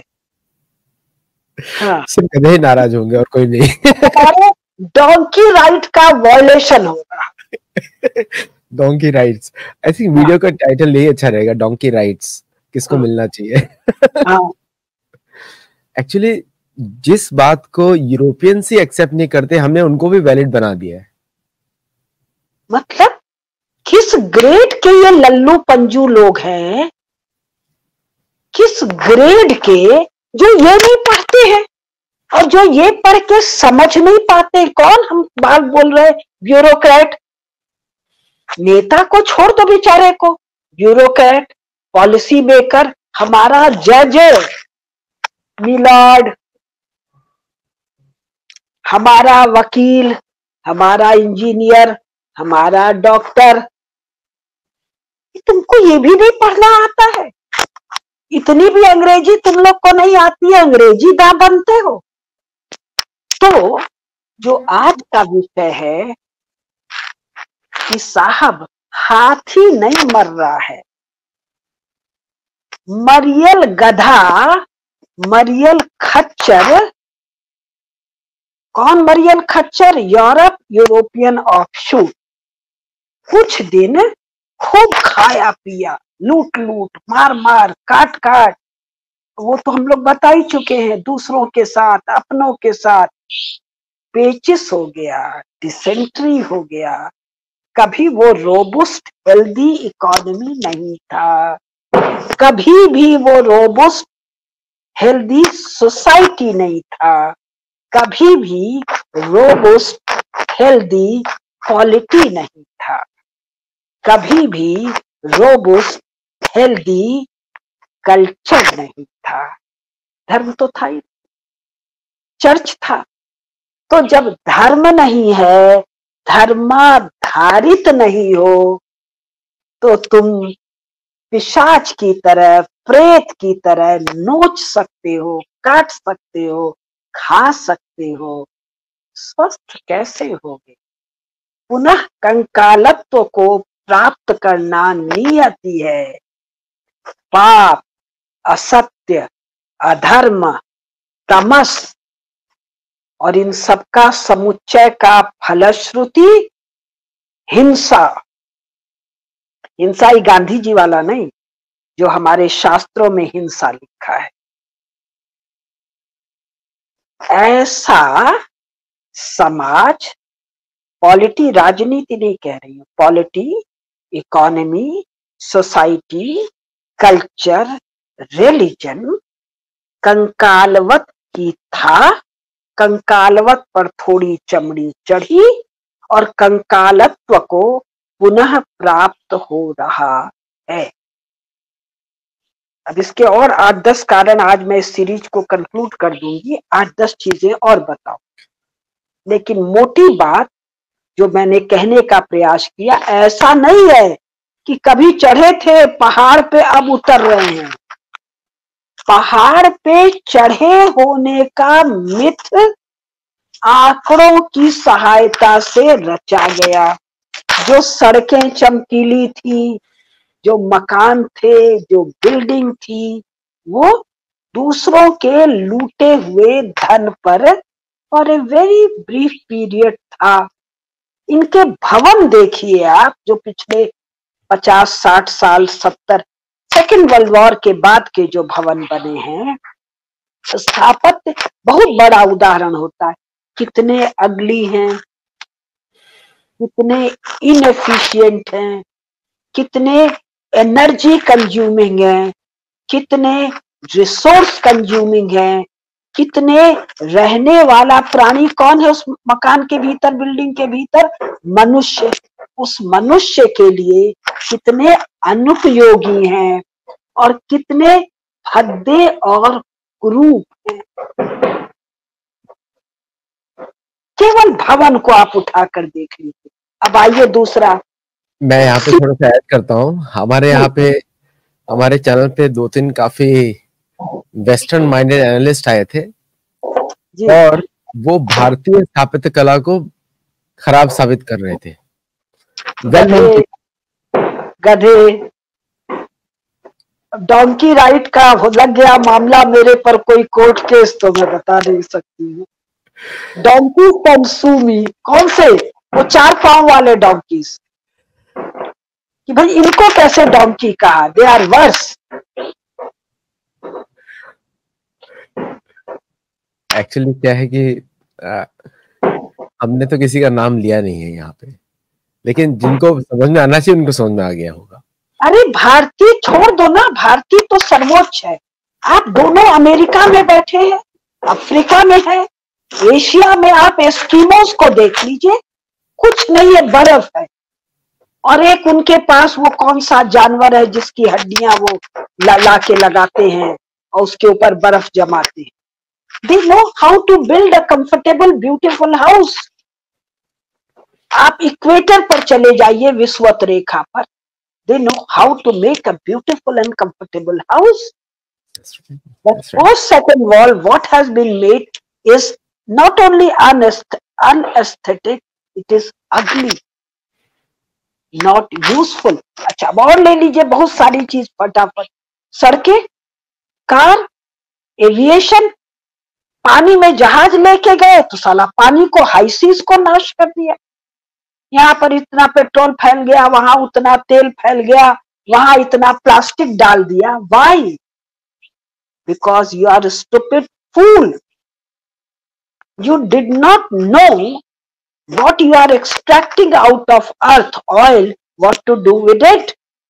हाँ, सिर्फ गधे ही नाराज होंगे और कोई नहीं। हमारे डोंकी राइट का वायलेशन होगा। Donkey rights, I think video का टाइटल यही अच्छा रहेगा, डोंकी राइट्स किसको हाँ, मिलना चाहिए। हाँ, एक्चुअली जिस बात को यूरोपियंस ही एक्सेप्ट नहीं करते, हमने उनको भी वैलिड बना दिया है। मतलब किस ग्रेड के ये लल्लू पंजू लोग हैं, किस ग्रेड के, जो ये नहीं पढ़ते हैं और जो ये पढ़ के समझ नहीं पाते। कौन हम बात बोल रहे? ब्यूरोक्रेट। नेता को छोड़ दो बेचारे को, ब्यूरोक्रेट, पॉलिसी मेकर, हमारा जज मिलॉर्ड, हमारा वकील, हमारा इंजीनियर, हमारा डॉक्टर, तुमको ये भी नहीं पढ़ना आता है? इतनी भी अंग्रेजी तुम लोग को नहीं आती है, अंग्रेजी दा बनते हो। तो जो आज का विषय है कि साहब हाथी नहीं मर रहा है, मरियल गधा, मरियल खच्चर कौन मरियन खच्चर? Europe, European offshoot. कुछ दिन खूब खाया पिया, लूट लूट, मार मार, काट काट, वो तो हम लोग बता ही चुके हैं, दूसरों के साथ, अपनों के साथ। पेचिस हो गया, डिसेंट्री हो गया। कभी वो रोबुस्ट हेल्दी इकोनॉमी नहीं था, कभी भी वो रोबुस्ट हेल्दी सोसाइटी नहीं था, कभी भी रोबुस्ट हेल्दी पॉलिटी नहीं था, कभी भी रोबुस्ट हेल्दी कल्चर नहीं था। धर्म तो था ही, चर्च था। तो जब धर्म नहीं है, धर्माधारित नहीं हो, तो तुम पिशाच की तरह, प्रेत की तरह नोच सकते हो, काट सकते हो, खा सकते हो, स्वस्थ कैसे होगे? पुनः कंकालत्व को प्राप्त करना नियति है। पाप, असत्य, अधर्म, तमस और इन सबका समुच्चय का फलश्रुति हिंसा। हिंसा ही गांधी जी वाला नहीं, जो हमारे शास्त्रों में हिंसा लिखा है। ऐसा समाज, पॉलिटी राजनीति नहीं कह रही हूं, polity, economy, society, culture, religion कंकालवत की था। कंकालवत पर थोड़ी चमड़ी चढ़ी और कंकालत्व को पुनः प्राप्त हो रहा है। अब इसके और आठ दस कारण आज मैं इस सीरीज को कंक्लूड कर दूंगी, आठ दस चीजें और बताऊं। लेकिन मोटी बात जो मैंने कहने का प्रयास किया, ऐसा नहीं है कि कभी चढ़े थे पहाड़ पे अब उतर रहे हैं। पहाड़ पे चढ़े होने का मिथ आंकड़ों की सहायता से रचा गया। जो सड़कें चमकीली थी, जो मकान थे, जो बिल्डिंग थी, वो दूसरों के लूटे हुए धन पर और ए वेरी ब्रीफ पीरियड था। इनके भवन देखिए आप, जो पिछले पचास साठ साल, सत्तर, सेकेंड वर्ल्ड वॉर के बाद के जो भवन बने हैं, स्थापत्य बहुत बड़ा उदाहरण होता है। कितने अगली हैं, कितने इनएफिशिएंट हैं, कितने एनर्जी कंज्यूमिंग हैं, कितने रिसोर्स कंज्यूमिंग हैं, कितने रहने वाला प्राणी कौन है उस मकान के भीतर, बिल्डिंग के भीतर? मनुष्य। उस मनुष्य के लिए कितने अनुपयोगी हैं और कितने भद्दे और कुरूप हैं। केवल भवन को आप उठाकर देख लीजिए। अब आइए दूसरा, मैं यहाँ पे थोड़ा सा ऐड करता हूँ। हमारे यहाँ पे, हमारे चैनल पे दो तीन काफी वेस्टर्न माइंडेड एनालिस्ट आए थे जी। और वो भारतीय स्थापत्य कला को खराब साबित कर रहे थे। गधे गधे डोंकी राइट का लग गया मामला मेरे पर कोई कोर्ट केस, तो मैं बता नहीं सकती हूँ। डोंकी कंसूमी, कौन से? वो चार पांव वाले डोंकीज, कि भाई इनको कैसे डोंकी कहा? They are verse. एक्चुअली क्या है कि आ, हमने तो किसी का नाम लिया नहीं है यहाँ पे, लेकिन जिनको समझ में आना चाहिए उनको समझ में आ गया होगा। अरे भारतीय छोड़ दो ना, भारतीय तो सर्वोच्च है। आप दोनों अमेरिका में बैठे हैं, अफ्रीका में है, एशिया में आप एस्किमोस को देख लीजिए, कुछ नहीं है, बर्फ है। और एक उनके पास वो कौन सा जानवर है जिसकी हड्डियां वो ला, ला के लगाते हैं और उसके ऊपर बर्फ जमाते हैं। They know how to build a comfortable, beautiful house. आप इक्वेटर पर चले जाइए, विषुवत रेखा पर, they know how to make a beautiful and comfortable house. That's right. But That's right. post second wall, what has been made is not only unaesthetic, it is ugly, not useful. अच्छा, अब और ले लीजिए बहुत सारी चीज फटाफट। सड़कें, कार, एविएशन, पानी में जहाज लेके गए तो साला पानी को, हाई सीज को नाश कर दिया। यहाँ पर इतना पेट्रोल फैल गया, वहां उतना तेल फैल गया, वहां इतना प्लास्टिक डाल दिया। Why? Because you are stupid fool, you did not know what you are extracting out of earth oil, what to do with it.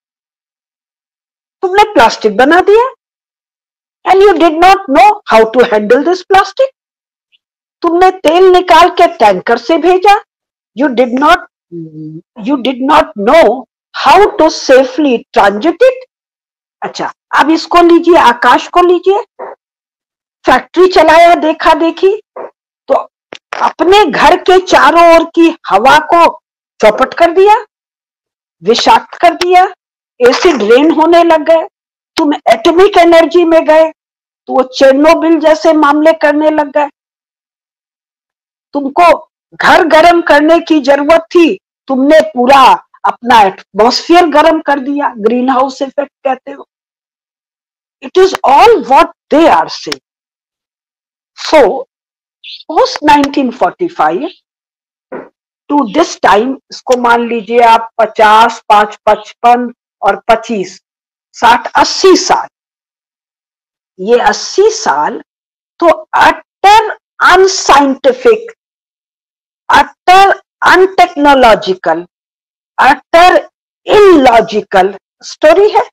तुमने प्लास्टिक बना दिया and you did not know how to handle this plastic. तुमने तेल निकाल के टैंकर से भेजा, you did not you did not know how to safely transit it. अच्छा, अब इसको लीजिए, आकाश को लीजिए, फैक्ट्री चलाया देखा देखी, तो अपने घर के चारों ओर की हवा को चौपट कर दिया, विषाक्त कर दिया, एसिड रेन होने लग गए। तुम एटॉमिक एनर्जी में गए तो वो चेरनोबिल जैसे मामले करने लग गए। तुमको घर गर्म करने की जरूरत थी, तुमने पूरा अपना एटमॉस्फेयर गर्म कर दिया, ग्रीन हाउस इफेक्ट कहते हो। It is all what they are saying. So post nineteen forty five to this time, इसको मान लीजिए आप पचास, पांच पचपन और पच्चीस, साठ, अस्सी साल, ये अस्सी साल तो utter unscientific, utter untechnological, utter illogical story है।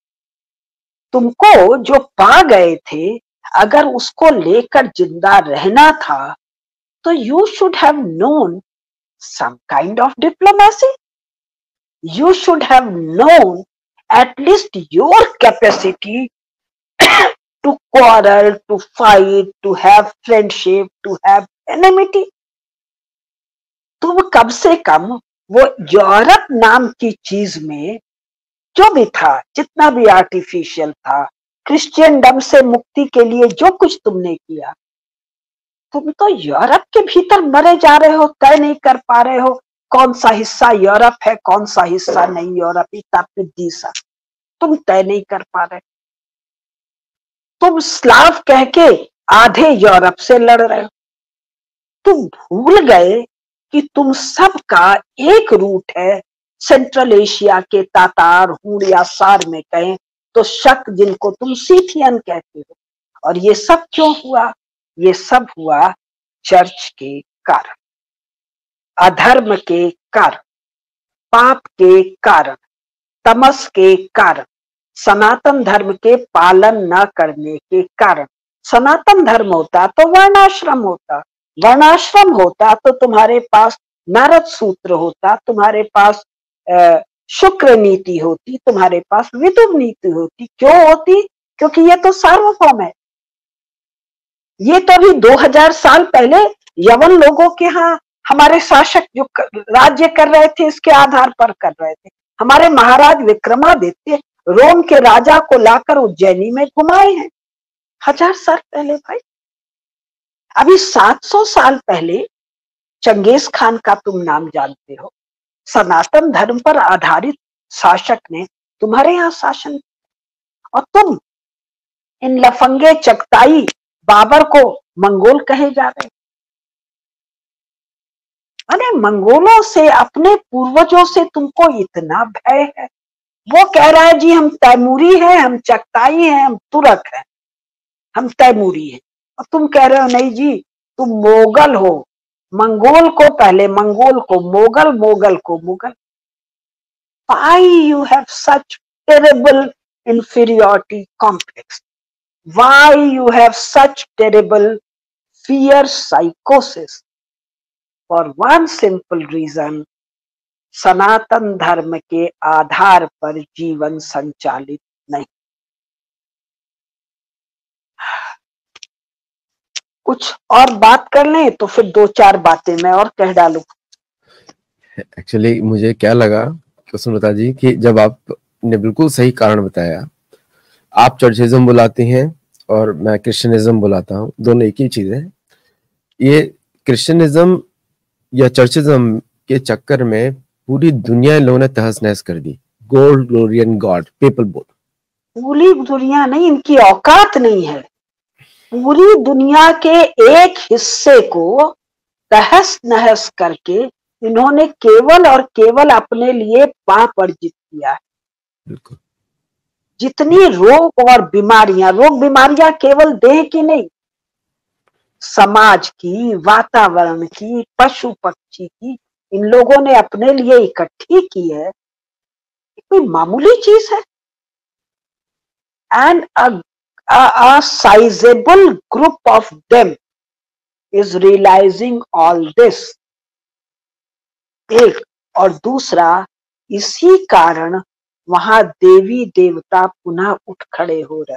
तुमको जो पा गए थे, अगर उसको लेकर जिंदा रहना था तो you should have known some kind of diplomacy. You should have known at least your capacity to quarrel, to fight, to have friendship, to have enmity. तुम कम से कम वो यूरोप नाम की चीज में जो भी था, जितना भी आर्टिफिशियल था, क्रिश्चियनडम से मुक्ति के लिए जो कुछ तुमने किया, तुम तो यूरोप के भीतर मरे जा रहे हो, तय नहीं कर पा रहे हो कौन सा हिस्सा यूरोप है, कौन सा हिस्सा नहीं यूरोप। इतना सा तुम तय नहीं कर पा रहे। तुम स्लाव कह के आधे यूरोप से लड़ रहे हो। तुम भूल गए कि तुम सबका एक रूट है, सेंट्रल एशिया के तातार, हूण या सार में कहें तो शक, जिनको तुम सीथियन कहते हो। और ये सब क्यों हुआ? ये सब हुआ चर्च के कारण, अधर्म के कारण, पाप के कारण, तमस के कारण, सनातन धर्म के पालन न करने के कारण। सनातन धर्म होता तो वर्णाश्रम होता, वर्णाश्रम होता तो तुम्हारे पास नारद सूत्र होता, तुम्हारे पास शुक्र नीति होती, तुम्हारे पास विदुर नीति होती। क्यों होती? क्योंकि ये तो सार्वभौम है। ये तो अभी दो हज़ार साल पहले यवन लोगों के यहाँ हमारे शासक जो राज्य कर रहे थे, इसके आधार पर कर रहे थे। हमारे महाराज विक्रमादित्य रोम के राजा को लाकर उज्जैनी में घुमाए हैं, हजार साल पहले भाई। अभी सात सौ साल पहले चंगेज खान का तुम नाम जानते हो। सनातन धर्म पर आधारित शासक ने तुम्हारे यहाँ शासन, और तुम इन लफंगे चगताई बाबर को मंगोल कहे जा रहे। अरे मंगोलों से, अपने पूर्वजों से तुमको इतना भय है। वो कह रहा है जी हम तैमूरी हैं, हम चगताई हैं, हम तुरक हैं, हम तैमूरी हैं। और तुम कह रहे हो नहीं जी तुम मोगल हो। मंगोल को पहले मंगोल को मोगल, मोगल को Mughal. Why you have such terrible inferiority complex? Why you have such terrible fear psychosis? For one simple reason, सनातन धर्म के आधार पर जीवन संचालित नहीं। कुछ और बात कर लें तो फिर दो चार बातें मैं और कह डालूं। एक्चुअली मुझे क्या लगा सुनीता जी कि जब आपने बिल्कुल सही कारण बताया, आप चर्चिज्म बुलाते हैं और मैं क्रिश्चियनिज्म बुलाता हूँ, दोनों एक ही चीज है। ये क्रिश्चियनिज्म या चर्चिज्म के चक्कर में पूरी दुनिया लोगों ने तहस नहस कर दी। गोल्ड ग्लोरियन गॉड पीपल बोल, पूरी दुनिया नहीं, इनकी औकात नहीं है। पूरी दुनिया के एक हिस्से को तहस नहस करके इन्होंने केवल और केवल अपने लिए पाप अर्जित किया है। बिल्कुल। जितनी रोग और बीमारियां, रोग बीमारियां केवल देह की नहीं, समाज की, वातावरण की, पशु पक्षी की, इन लोगों ने अपने लिए इकट्ठी की है। कोई मामूली चीज है? And a sizable group of them is realizing all this। एक और दूसरा, इसी कारण वहां देवी देवता पुनः उठ खड़े हो रहे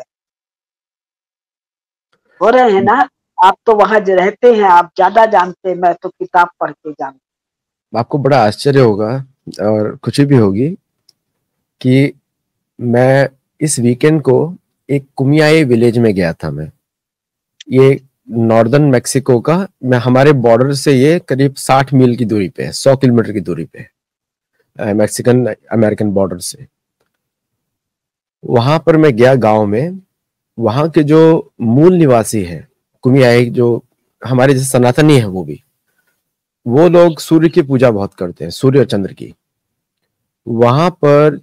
हो रहे हैं ना। आप तो वहां जो रहते हैं, आप ज्यादा जानते हैं, मैं तो किताब पढ़ के जानता। आपको बड़ा आश्चर्य होगा और खुशी भी होगी कि मैं इस वीकेंड को एक कुमियाई विलेज में गया था। मैं ये नॉर्दर्न मेक्सिको का, मैं हमारे बॉर्डर से ये करीब साठ मील की दूरी पे है, सौ किलोमीटर की दूरी पे है मैक्सिकन अमेरिकन बॉर्डर से। वहां पर मैं गया गांव में। वहां के जो मूल निवासी हैं कुमियाई, जो हमारे जैसे सनातनी है, वो भी वो लोग सूर्य की पूजा बहुत करते हैं, सूर्य और चंद्र की। वहां पर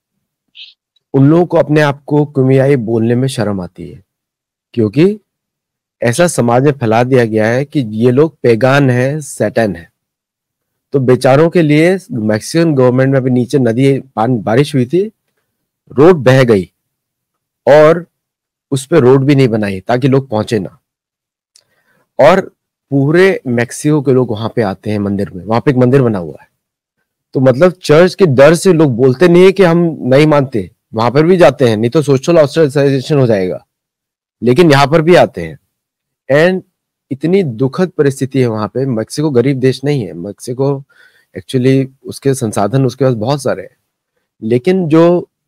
उन लोगों को अपने आप को कुमियाई बोलने में शर्म आती है, क्योंकि ऐसा समाज में फैला दिया गया है कि ये लोग पेगान है, सैटन है। तो बेचारों के लिए मैक्सिकन गवर्नमेंट में अभी नीचे नदी पानी बारिश हुई थी, रोड बह गई और उस पे रोड भी नहीं बनाई ताकि लोग पहुंचे ना। और पूरे मैक्सिको के लोग वहां पे आते हैं मंदिर में, वहां पे एक मंदिर बना हुआ है। तो मतलब चर्च के डर से लोग बोलते नहीं है कि हम नहीं मानते, वहां पर भी जाते हैं, नहीं तो सोशल ऑस्ट्रेलाइजेशन हो जाएगा, लेकिन यहाँ पर भी आते हैं। एंड इतनी दुखद परिस्थिति है वहां पे। मैक्सिको गरीब देश नहीं है, मैक्सिको एक्चुअली उसके संसाधन उसके पास बहुत सारे हैं, लेकिन जो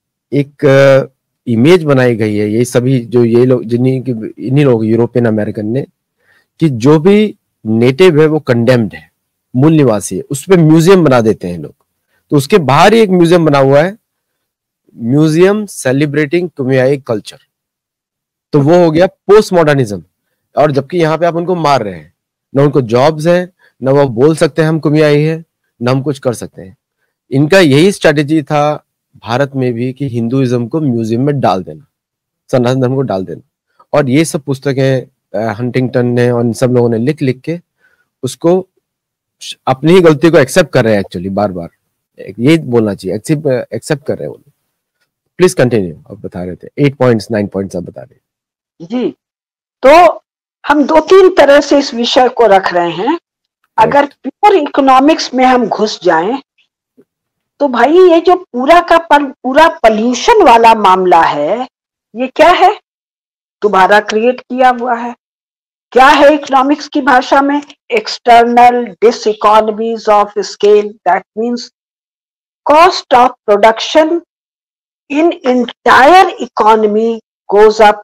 एक इमेज बनाई गई है ये सभी जो ये लोग जिन्हीं इन्हीं लोग यूरोपियन अमेरिकन ने, कि जो भी नेटिव है वो कंडेम्ड है, मूल निवासी है, उस पर म्यूजियम बना देते हैं लोग। तो उसके बाहर ही एक म्यूजियम बना हुआ है, म्यूजियम सेलिब्रेटिंग कुमियाई कल्चर। तो वो हो गया पोस्ट मॉडर्निज्म। और जबकि यहाँ पे आप उनको मार रहे हैं, ना उनको जॉब्स हैं, ना वो बोल सकते हैं हम कुमियाई है, ना हम कुछ कर सकते हैं। इनका यही स्ट्रेटेजी था भारत में भी कि हिंदुइज्म को म्यूजियम में डाल देना, सनातन धर्म को डाल देना। और ये सब पुस्तकें हंटिंगटन ने और इन सब लोगों ने लिख लिख के उसको अपनी ही गलती को एक्सेप्ट कर रहे हैं। एक्चुअली बार बार ये बोलना चाहिए, एक्सेप्ट एक्सेप्ट कर रहे हैं वो। प्लीज कंटिन्यू, आप बता रहे थे एट पॉइंट्स नाइन पॉइंट्स आप बता रहे जी। तो हम दो तीन तरह से इस विषय को रख रहे हैं। अगर प्योर इकोनॉमिक्स में हम घुस जाएं तो भाई ये जो पूरा का पूरा पॉल्यूशन वाला मामला है, ये क्या है? दोबारा क्रिएट किया हुआ है। क्या है इकोनॉमिक्स की भाषा में? External diseconomies of scale. That means cost of production in entire economy goes up.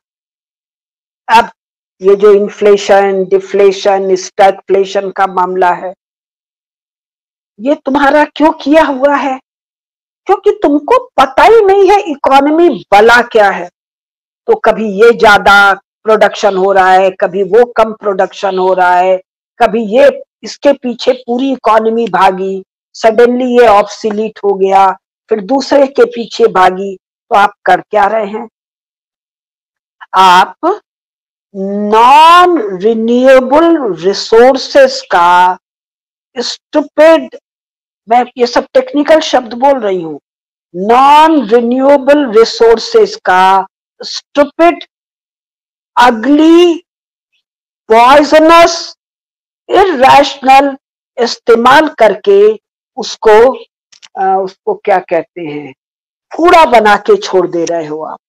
अब ये जो इन्फ्लेशन, डिफ्लेशन, स्टैगफ्लेशन का मामला है, ये तुम्हारा क्यों किया हुआ है? क्योंकि तुमको पता ही नहीं है इकोनॉमी बला क्या है। तो कभी ये ज्यादा प्रोडक्शन हो रहा है, कभी वो कम प्रोडक्शन हो रहा है, कभी ये इसके पीछे पूरी इकोनॉमी भागी, सडनली ये ऑब्सोलीट हो गया, फिर दूसरे के पीछे भागी। तो आप कर क्या रहे हैं? आप नॉन रिन्यूएबल रिसोर्सेस का स्टूपिड, मैं ये सब टेक्निकल शब्द बोल रही हूं, नॉन रिन्यूएबल रिसोर्सेस का स्टूपिड, अगली, पॉइजनस, इरैशनल इस्तेमाल करके उसको आ, उसको क्या कहते हैं, कूड़ा बना के छोड़ दे रहे हो। आप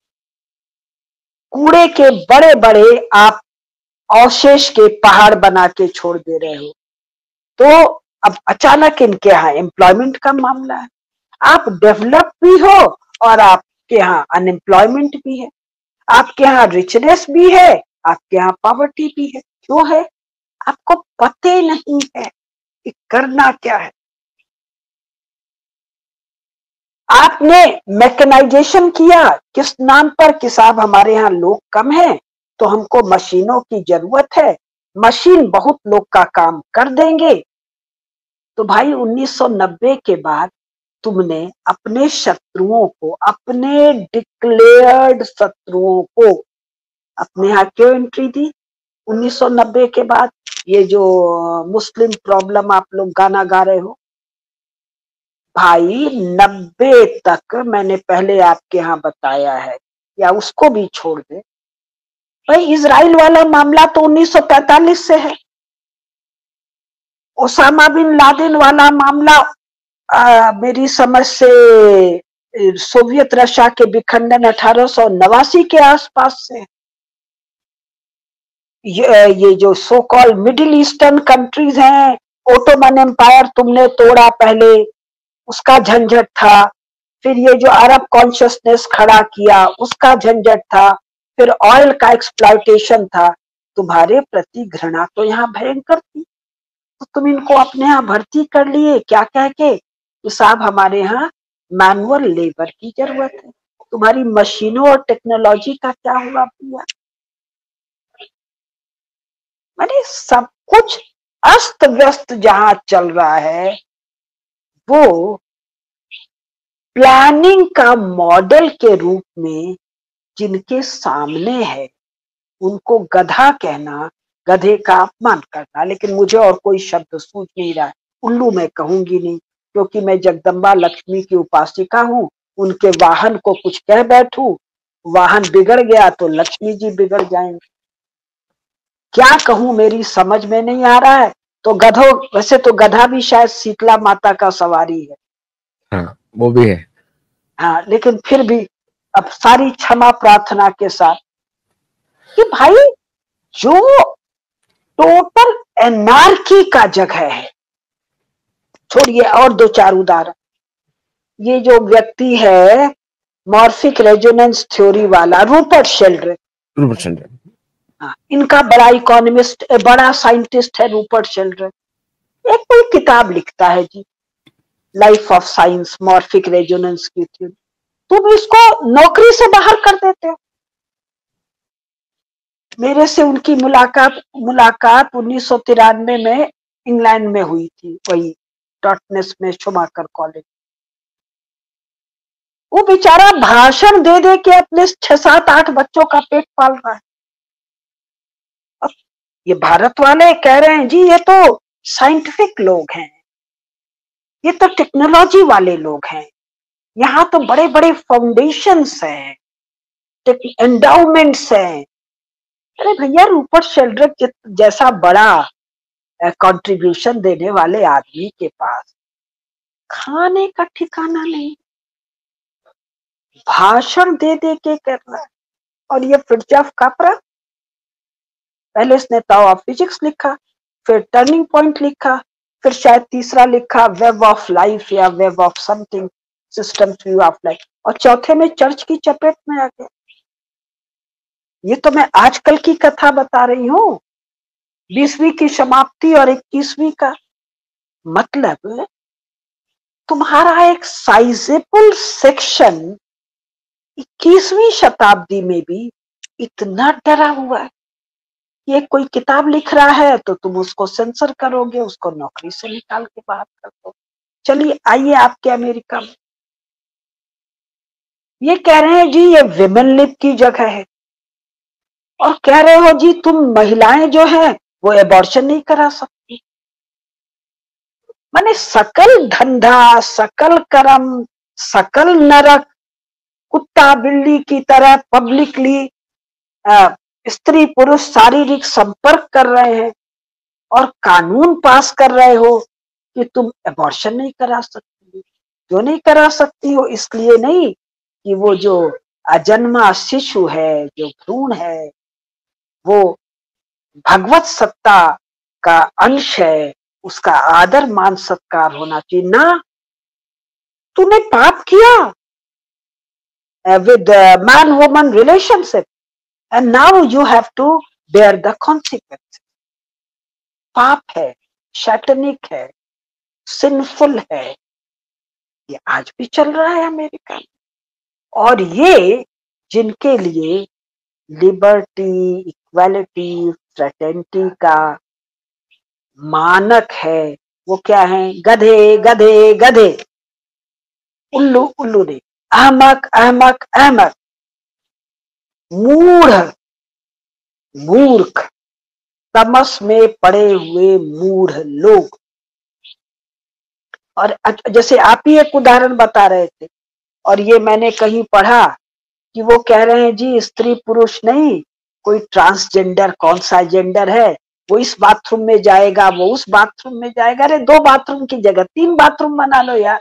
कूड़े के बड़े बड़े आप अवशेष के पहाड़ बना के छोड़ दे रहे हो। तो अब अचानक इनके यहाँ एम्प्लॉयमेंट का मामला है। आप डेवलप भी हो और आपके यहाँ अनएम्प्लॉयमेंट भी है, आपके यहाँ रिचनेस भी है, आपके यहाँ पॉवर्टी भी है। क्यों है? आपको पता नहीं है कि करना क्या है। आपने मैकेनाइजेशन किया किस नाम पर? कि साहब हमारे यहाँ लोग कम हैं, तो हमको मशीनों की जरूरत है, मशीन बहुत लोग का काम कर देंगे। तो भाई उन्नीस सौ नब्बे के बाद तुमने अपने शत्रुओं को, अपने डिक्लेयर्ड शत्रुओं को अपने यहाँ क्यों एंट्री दी उन्नीस सौ नब्बे के बाद? ये जो मुस्लिम प्रॉब्लम आप लोग गाना गा रहे हो, भाई नब्बे तक मैंने पहले आपके यहाँ बताया है, या उसको भी छोड़ दे भाई, इजराइल वाला मामला तो उन्नीस सौ पैंतालीस से है। ओसामा बिन लादेन वाला मामला आ, मेरी समझ से सोवियत रशिया के विखंडन अठारह सौ नवासी के आसपास से। ये, ये जो so call middle eastern countries हैं, ओटोमन एम्पायर तुमने तोड़ा पहले, उसका झंझट था। फिर ये जो अरब कॉन्शियसनेस खड़ा किया, उसका झंझट था। फिर ऑयल का एक्सप्लॉयटेशन था। तुम्हारे प्रति घृणा तो यहाँ भयंकर थी, तो तुम इनको अपने यहाँ भर्ती कर लिए क्या कह के कि साहब हमारे यहाँ मैनुअल लेबर की जरूरत है। तुम्हारी मशीनों और टेक्नोलॉजी का क्या हुआ भैया? मैंने सब कुछ अस्त व्यस्त जहां चल रहा है, वो प्लानिंग का मॉडल के रूप में जिनके सामने है उनको गधा कहना, गधे का अपमान करना। लेकिन मुझे और कोई शब्द सूझ नहीं रहा है, उल्लू मैं कहूंगी नहीं, क्योंकि मैं जगदम्बा लक्ष्मी की उपासिका हूं। उनके वाहन को कुछ कह बैठूं, वाहन बिगड़ गया तो लक्ष्मी जी बिगड़ जाएंगे। क्या कहूं, मेरी समझ में नहीं आ रहा है। तो गधों, वैसे तो गधा भी शायद शीतला माता का सवारी है। हाँ, वो भी है। हाँ, लेकिन फिर भी अब सारी क्षमा प्रार्थना के साथ कि भाई जो टोटल एनार्की का जगह है, छोड़िए और दो चार उदाहरण। ये जो व्यक्ति है मॉर्फिक रेजोनेंस थ्योरी वाला, रूपर्ट शेल्ड्रेन, रूपर्ट शेल्ड्रेन, हाँ, इनका बड़ा इकोनॉमिस्ट, बड़ा साइंटिस्ट है रूपर्ट शेल्ड्रेन। एक कोई किताब लिखता है जी, life of science, morphic resonance की थ्योरी। तुम इसको नौकरी से बाहर कर देते हो। मेरे से उनकी मुलाकात मुलाकात उन्नीस सौ तिरानवे में इंग्लैंड में हुई थी, वही टॉटनेस में, शुमाकर कॉलेज। वो बेचारा भाषण दे दे के अपने छह सात आठ बच्चों का पेट पाल रहा है। अब ये भारत वाले कह रहे हैं जी ये तो साइंटिफिक लोग हैं, ये तो टेक्नोलॉजी वाले लोग हैं, यहाँ तो बड़े बड़े फाउंडेशंस हैं, एंडाउमेंट्स हैं। अरे भैया, रूपर्ट शेल्ड्रेन जैसा बड़ा कंट्रीब्यूशन देने वाले आदमी के पास खाने का ठिकाना नहीं, भाषण दे दे के कर रहा है। और ये फ्रिट्जॉफ कापरा, पहले इसने ताओ ऑफ फिजिक्स लिखा, फिर टर्निंग पॉइंट लिखा, फिर शायद तीसरा लिखा वेब ऑफ लाइफ या web of something, systems view of life, और चौथे में चर्च की चपेट में आ गया। ये तो मैं आजकल की कथा बता रही हूँ, बीसवीं की समाप्ति और इक्कीसवीं का मतलब। तुम्हारा एक साइजेबल सेक्शन इक्कीसवीं शताब्दी में भी इतना डरा हुआ है। ये कोई किताब लिख रहा है तो तुम उसको सेंसर करोगे, उसको नौकरी से निकाल के बाहर कर दो। चलिए आइए आपके अमेरिका में, ये कह रहे हैं जी ये विमेन लिब की जगह है, और कह रहे हो जी तुम महिलाएं जो है वो एबॉर्शन नहीं करा सकती। माने सकल धंधा, सकल कर्म, सकल नरक, कुत्ता बिल्ली की तरह पब्लिकली स्त्री पुरुष शारीरिक संपर्क कर रहे हैं, और कानून पास कर रहे हो कि तुम एबॉर्शन नहीं करा सकती। क्यों नहीं करा सकती हो? इसलिए नहीं कि वो जो अजन्मा शिशु है, जो भ्रूण है, वो भगवत सत्ता का अंश है, उसका आदर मान सत्कार होना चाहिए ना। तूने पाप किया with man woman relationship, and now you have to bear the consequence. पाप है, शैतानिक है, सिंफुल है। ये आज भी चल रहा है अमेरिका में। और ये जिनके लिए लिबर्टी, इक्वालिटी, फ्रेटर्निटी का मानक है वो क्या है? गधे गधे गधे, उल्लू उल्लू नहीं, अहमक अहमक अहमक, मूढ़ मूर्ख, तमस में पड़े हुए मूढ़ लोग। और जैसे आप ही एक उदाहरण बता रहे थे, और ये मैंने कहीं पढ़ा कि वो कह रहे हैं जी स्त्री पुरुष नहीं, कोई ट्रांसजेंडर, कौन सा जेंडर है, वो इस बाथरूम में जाएगा, वो उस बाथरूम में जाएगा। अरे दो बाथरूम की जगह तीन बाथरूम बना लो यार।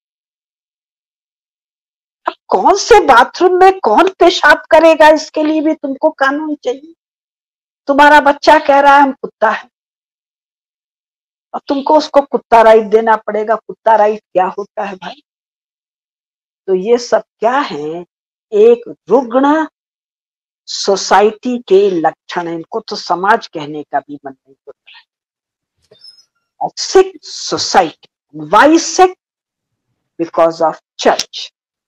अब कौन से बाथरूम में कौन पेशाब करेगा, इसके लिए भी तुमको कानून चाहिए। तुम्हारा बच्चा कह रहा है हम कुत्ता है, और तुमको उसको कुत्ता राइट देना पड़ेगा। कुत्ता राइट क्या होता है भाई? तो ये सब क्या है? एक रुग्ण सोसाइटी के लक्षण है। इनको तो समाज कहने का भी मन नहीं होता है। Sick society, why sick? Because of church,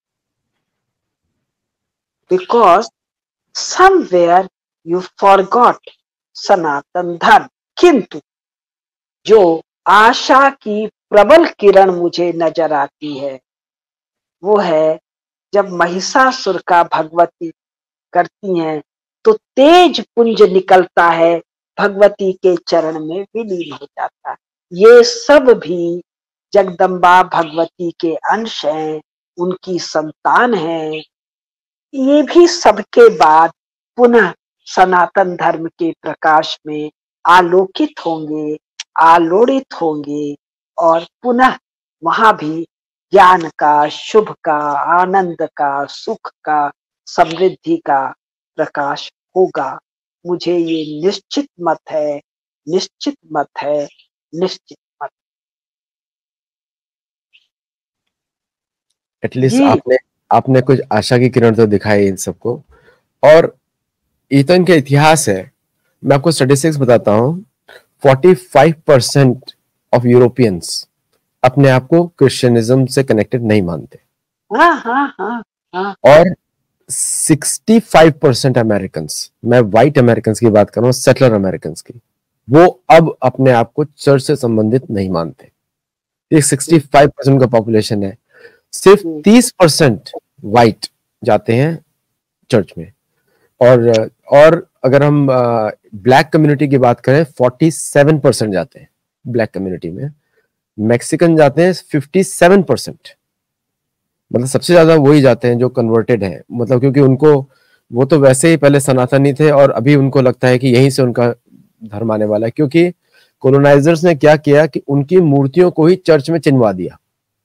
because somewhere you forgot Sanatan Dharma. किंतु जो आशा की प्रबल किरण मुझे नजर आती है वो है जब महिषासुर का भगवती करती हैं तो तेज पुंज निकलता है, भगवती के चरण में विलीन हो जाता है। ये सब भी जगदम्बा भगवती के अंश हैं, उनकी संतान हैं। ये भी सबके बाद पुनः सनातन धर्म के प्रकाश में आलोकित होंगे, आलोड़ित होंगे, और पुनः वहां भी ज्ञान का, शुभ का, आनंद का, सुख का, समृद्धि का प्रकाश होगा। मुझे ये निश्चित मत है, निश्चित मत है, निश्चित मत। एटलीस्ट आपने आपने कुछ आशा की किरण तो दिखाई इन सबको। और ये तो इनका इतिहास है। मैं आपको स्टैटिस्टिक्स बताता हूँ। पैंतालीस परसेंट ऑफ यूरोपियंस अपने आप को क्रिश्चियनिज्म से कनेक्टेड नहीं मानते। हाँ हाँ हाँ हाँ। और पैंसठ परसेंट अमेरिकन, मैं व्हाइट अमेरिकन की बात कर रहा हूँ, सेटलर अमेरिकन की, वो अब अपने आप को चर्च से संबंधित नहीं मानते। ये पैंसठ परसेंट का पॉपुलेशन है। सिर्फ तीस परसेंट व्हाइट जाते हैं चर्च में। और और अगर हम ब्लैक कम्युनिटी की बात करें, सैंतालीस परसेंट जाते हैं ब्लैक कम्युनिटी में। मैक्सिकन जाते हैं सत्तावन परसेंट, मतलब सबसे ज्यादा वही जाते हैं जो कन्वर्टेड हैं। मतलब क्योंकि उनको, वो तो वैसे ही पहले सनातनी थे और अभी उनको लगता है कि यहीं से उनका धर्म आने वाला है। क्योंकि कॉलोनाइजर्स ने क्या किया कि उनकी मूर्तियों को ही चर्च में चिनवा दिया,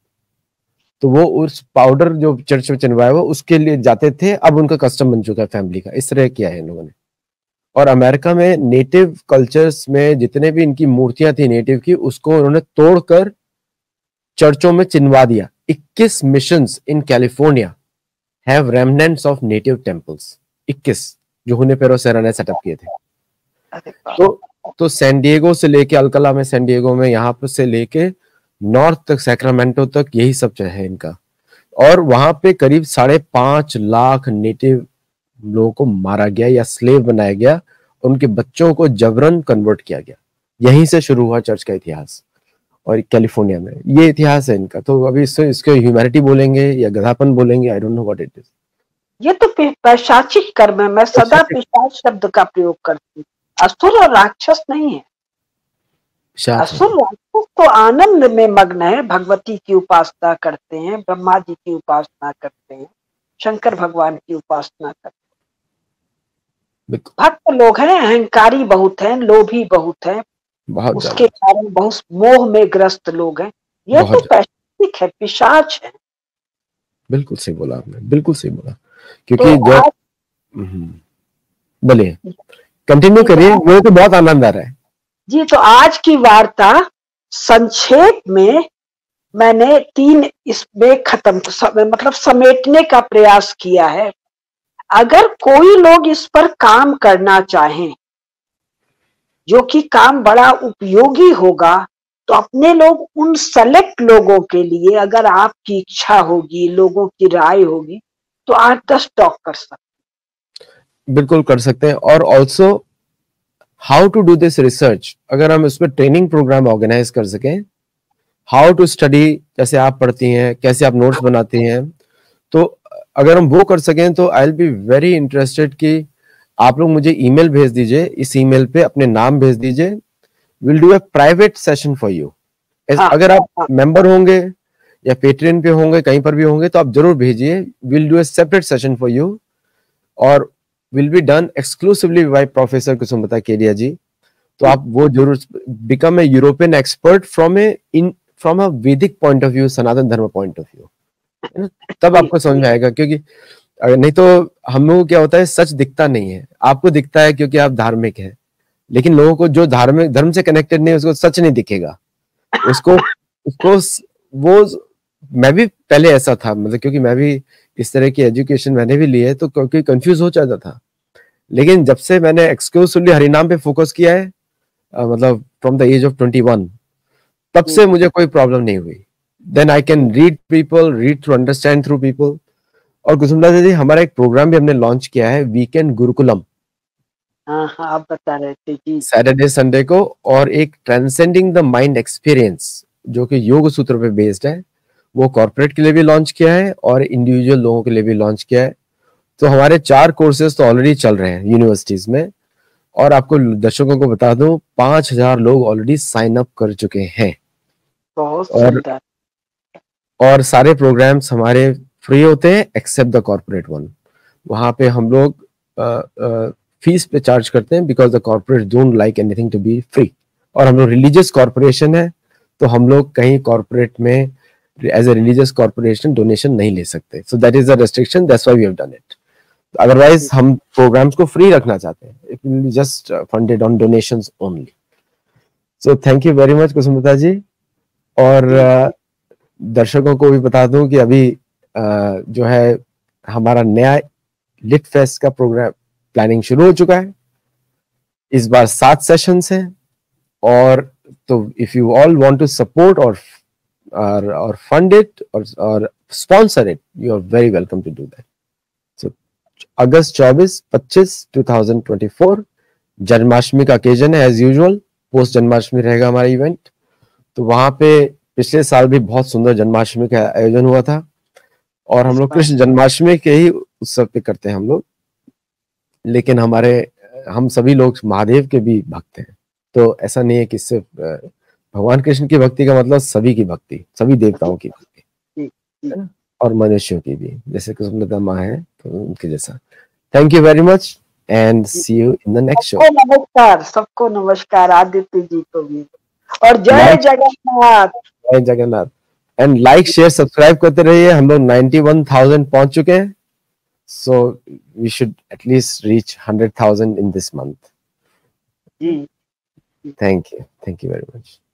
तो वो उस पाउडर जो चर्च में चिनवाया वो उसके लिए जाते थे। अब उनका कस्टम बन चुका है फैमिली का। इस तरह किया है इन लोगों ने। और अमेरिका में नेटिव कल्चर्स में जितने भी इनकी मूर्तियां थी नेटिव की, उसको उन्होंने तोड़कर चर्चों में चिनवा दिया। इक्कीस missions in California have remnants of native temples. इक्कीस जो हुनेपेरो सेरा ने सेटअप किए थे। तो तो सैन डिएगो से लेके अल्कला में, सैन डिएगो में, यहाँ पर से लेके नॉर्थ तक, सैक्रामेंटो तक, यही सब है इनका। और वहां पे करीब साढ़े पांच लाख नेटिव लोगों को मारा गया या स्लेव बनाया गया, उनके बच्चों को जबरन कन्वर्ट किया गया। यहीं से शुरू हुआ चर्च का इतिहास। और कैलिफोर्निया में ये इतिहास है इनका। तो अभी इससे इसको ह्यूमैनिटी बोलेंगे या गधापन बोलेंगे, I don't know what it is. ये तो पैशाचिक कर्म है। मैं सदा पिशाच शब्द का प्रयोग करती हूँ। असुर और राक्षस नहीं है। असुर राक्षस तो आनंद में मग्न है, भगवती की उपासना करते हैं, ब्रह्मा जी की उपासना करते हैं, शंकर भगवान की उपासना करते हैं। भक्त लोग हैं, अहंकारी बहुत हैं, लोभी बहुत हैं, उसके कारण बहुत मोह में ग्रस्त लोग हैं। ये तो पैशाचिक है, पिशाच है। बिल्कुल सही बोला आपने, बिल्कुल सही बोला। क्योंकि तो जब बोलिए, कंटिन्यू करिए, मुझे तो बहुत आनंद आ रहा है जी। तो आज की वार्ता संक्षेप में मैंने तीन इसमें खत्म, मतलब समेटने का प्रयास किया है। अगर कोई लोग इस पर काम करना चाहें, जो कि काम बड़ा उपयोगी होगा, तो अपने लोग उन सेलेक्ट लोगों के लिए, अगर आपकी इच्छा होगी, लोगों की राय होगी, तो आठ दस टॉक कर सकते। बिल्कुल कर सकते हैं। और also how to do this research, अगर हम इसमें ट्रेनिंग प्रोग्राम ऑर्गेनाइज कर सकें, हाउ टू स्टडी, जैसे आप पढ़ती हैं, कैसे आप नोट्स बनाती हैं, तो अगर हम वो कर सकें तो I will be very interested कि आप लोग मुझे ईमेल भेज दीजिए, इस ईमेल पे अपने नाम भेज दीजिए, will do a private session for you. अगर आप मेंबर होंगे या पेट्रियन पे होंगे, कहीं पर भी होंगे, तो आप जरूर भेजिए, will do a separate session for you, और will be done exclusively by professor Kusumlata Kedia ji. तो आप वो जरूर become a European expert from a in from a Vedic point of view, सनातन धर्म पॉइंट ऑफ व्यू, है ना, तब आपको समझ में आएगा। क्योंकि अगर नहीं तो हम लोगों को क्या होता है, सच दिखता नहीं है, आपको दिखता है क्योंकि आप धार्मिक हैं, लेकिन लोगों को जो धार्मिक धर्म से कनेक्टेड नहीं है उसको सच नहीं दिखेगा, उसको उसको वो, मैं भी पहले ऐसा था, मतलब क्योंकि मैं भी इस तरह की एजुकेशन मैंने भी ली है, तो क्योंकि कंफ्यूज हो जाता था। लेकिन जब से मैंने एक्सक्लूसिवली हरिनाम पे फोकस किया है, uh, मतलब from the age of twenty one, तब से मुझे कोई प्रॉब्लम नहीं हुई। Then I can read people, read through, understand through people. और कुसुमलता जी, हमारा एक प्रोग्राम भी हमने लॉन्च किया है, वीकेंड गुरुकुलम, हाँ हाँ आप बता रहे थे जी, सैटरडे संडे को, और एक ट्रांसेंडिंग द माइंड एक्सपीरियंस जो कि योग सूत्र पे बेस्ड है, वो कॉर्पोरेट के लिए भी लॉन्च किया है और इंडिविजुअल लोगों के लिए भी लॉन्च किया है। तो हमारे चार कोर्सेज तो ऑलरेडी चल रहे हैं यूनिवर्सिटीज में, और आपको दर्शकों को बता दूं, पांच हजार लोग ऑलरेडी साइन अप कर चुके हैं। बहुत और सुंदर। और सारे प्रोग्राम्स हमारे फ्री होते हैं एक्सेप्ट द कॉर्पोरेट वन। वहां पे हम लोग फीस पे चार्ज करते हैं, because the corporate don't like anything to be free. और हम लोग रिलीजियस कॉर्पोरेशन है, तो हम लोग कहीं कॉर्पोरेट में as a religious corporation donation नहीं ले सकते। So that is the restriction, that's why we have done it. Otherwise हम प्रोग्राम्स को फ्री रखना चाहते हैं, it will be just funded on donations only. So thank you very much Kusumlata ji. और uh, दर्शकों को भी बता दूं कि अभी uh, जो है हमारा नया लिट फेस्ट का प्रोग्राम प्लानिंग शुरू हो चुका है। इस बार सात सेशंस हैं, और तो if you all want to support और और और फंड इट और और sponsor it, you are very welcome to do that. So अगस्त चौबीस पच्चीस दो हज़ार चौबीस जन्माष्टमी का ओकेजन है, एज यूजुअल पोस्ट जन्माष्टमी रहेगा हमारा इवेंट। तो वहां पे पिछले साल भी बहुत सुंदर जन्माष्टमी का आयोजन हुआ था, और हम लोग कृष्ण जन्माष्टमी के ही उत्सव पे करते हैं हम लोग, लेकिन हमारे हम सभी लोग महादेव के भी भक्त हैं। तो ऐसा नहीं है कि सिर्फ भगवान कृष्ण की भक्ति का मतलब सभी की भक्ति, सभी देवताओं की भक्ति, है ना, और मनुष्यों की भी, जैसे कुसुमलता माँ है तो उनके जैसा। Thank you very much and see you in the next show. सबको नमस्कार, सबको नमस्कार, आदित्य जी को भी, और जय जगन्नाथ, जय Jagannath. And like share subscribe करते रहिए। हम लोग इक्यानवे हज़ार पहुंच चुके हैं, so we should at least reach one hundred thousand in this month. Ji, Thank you. Thank you very much.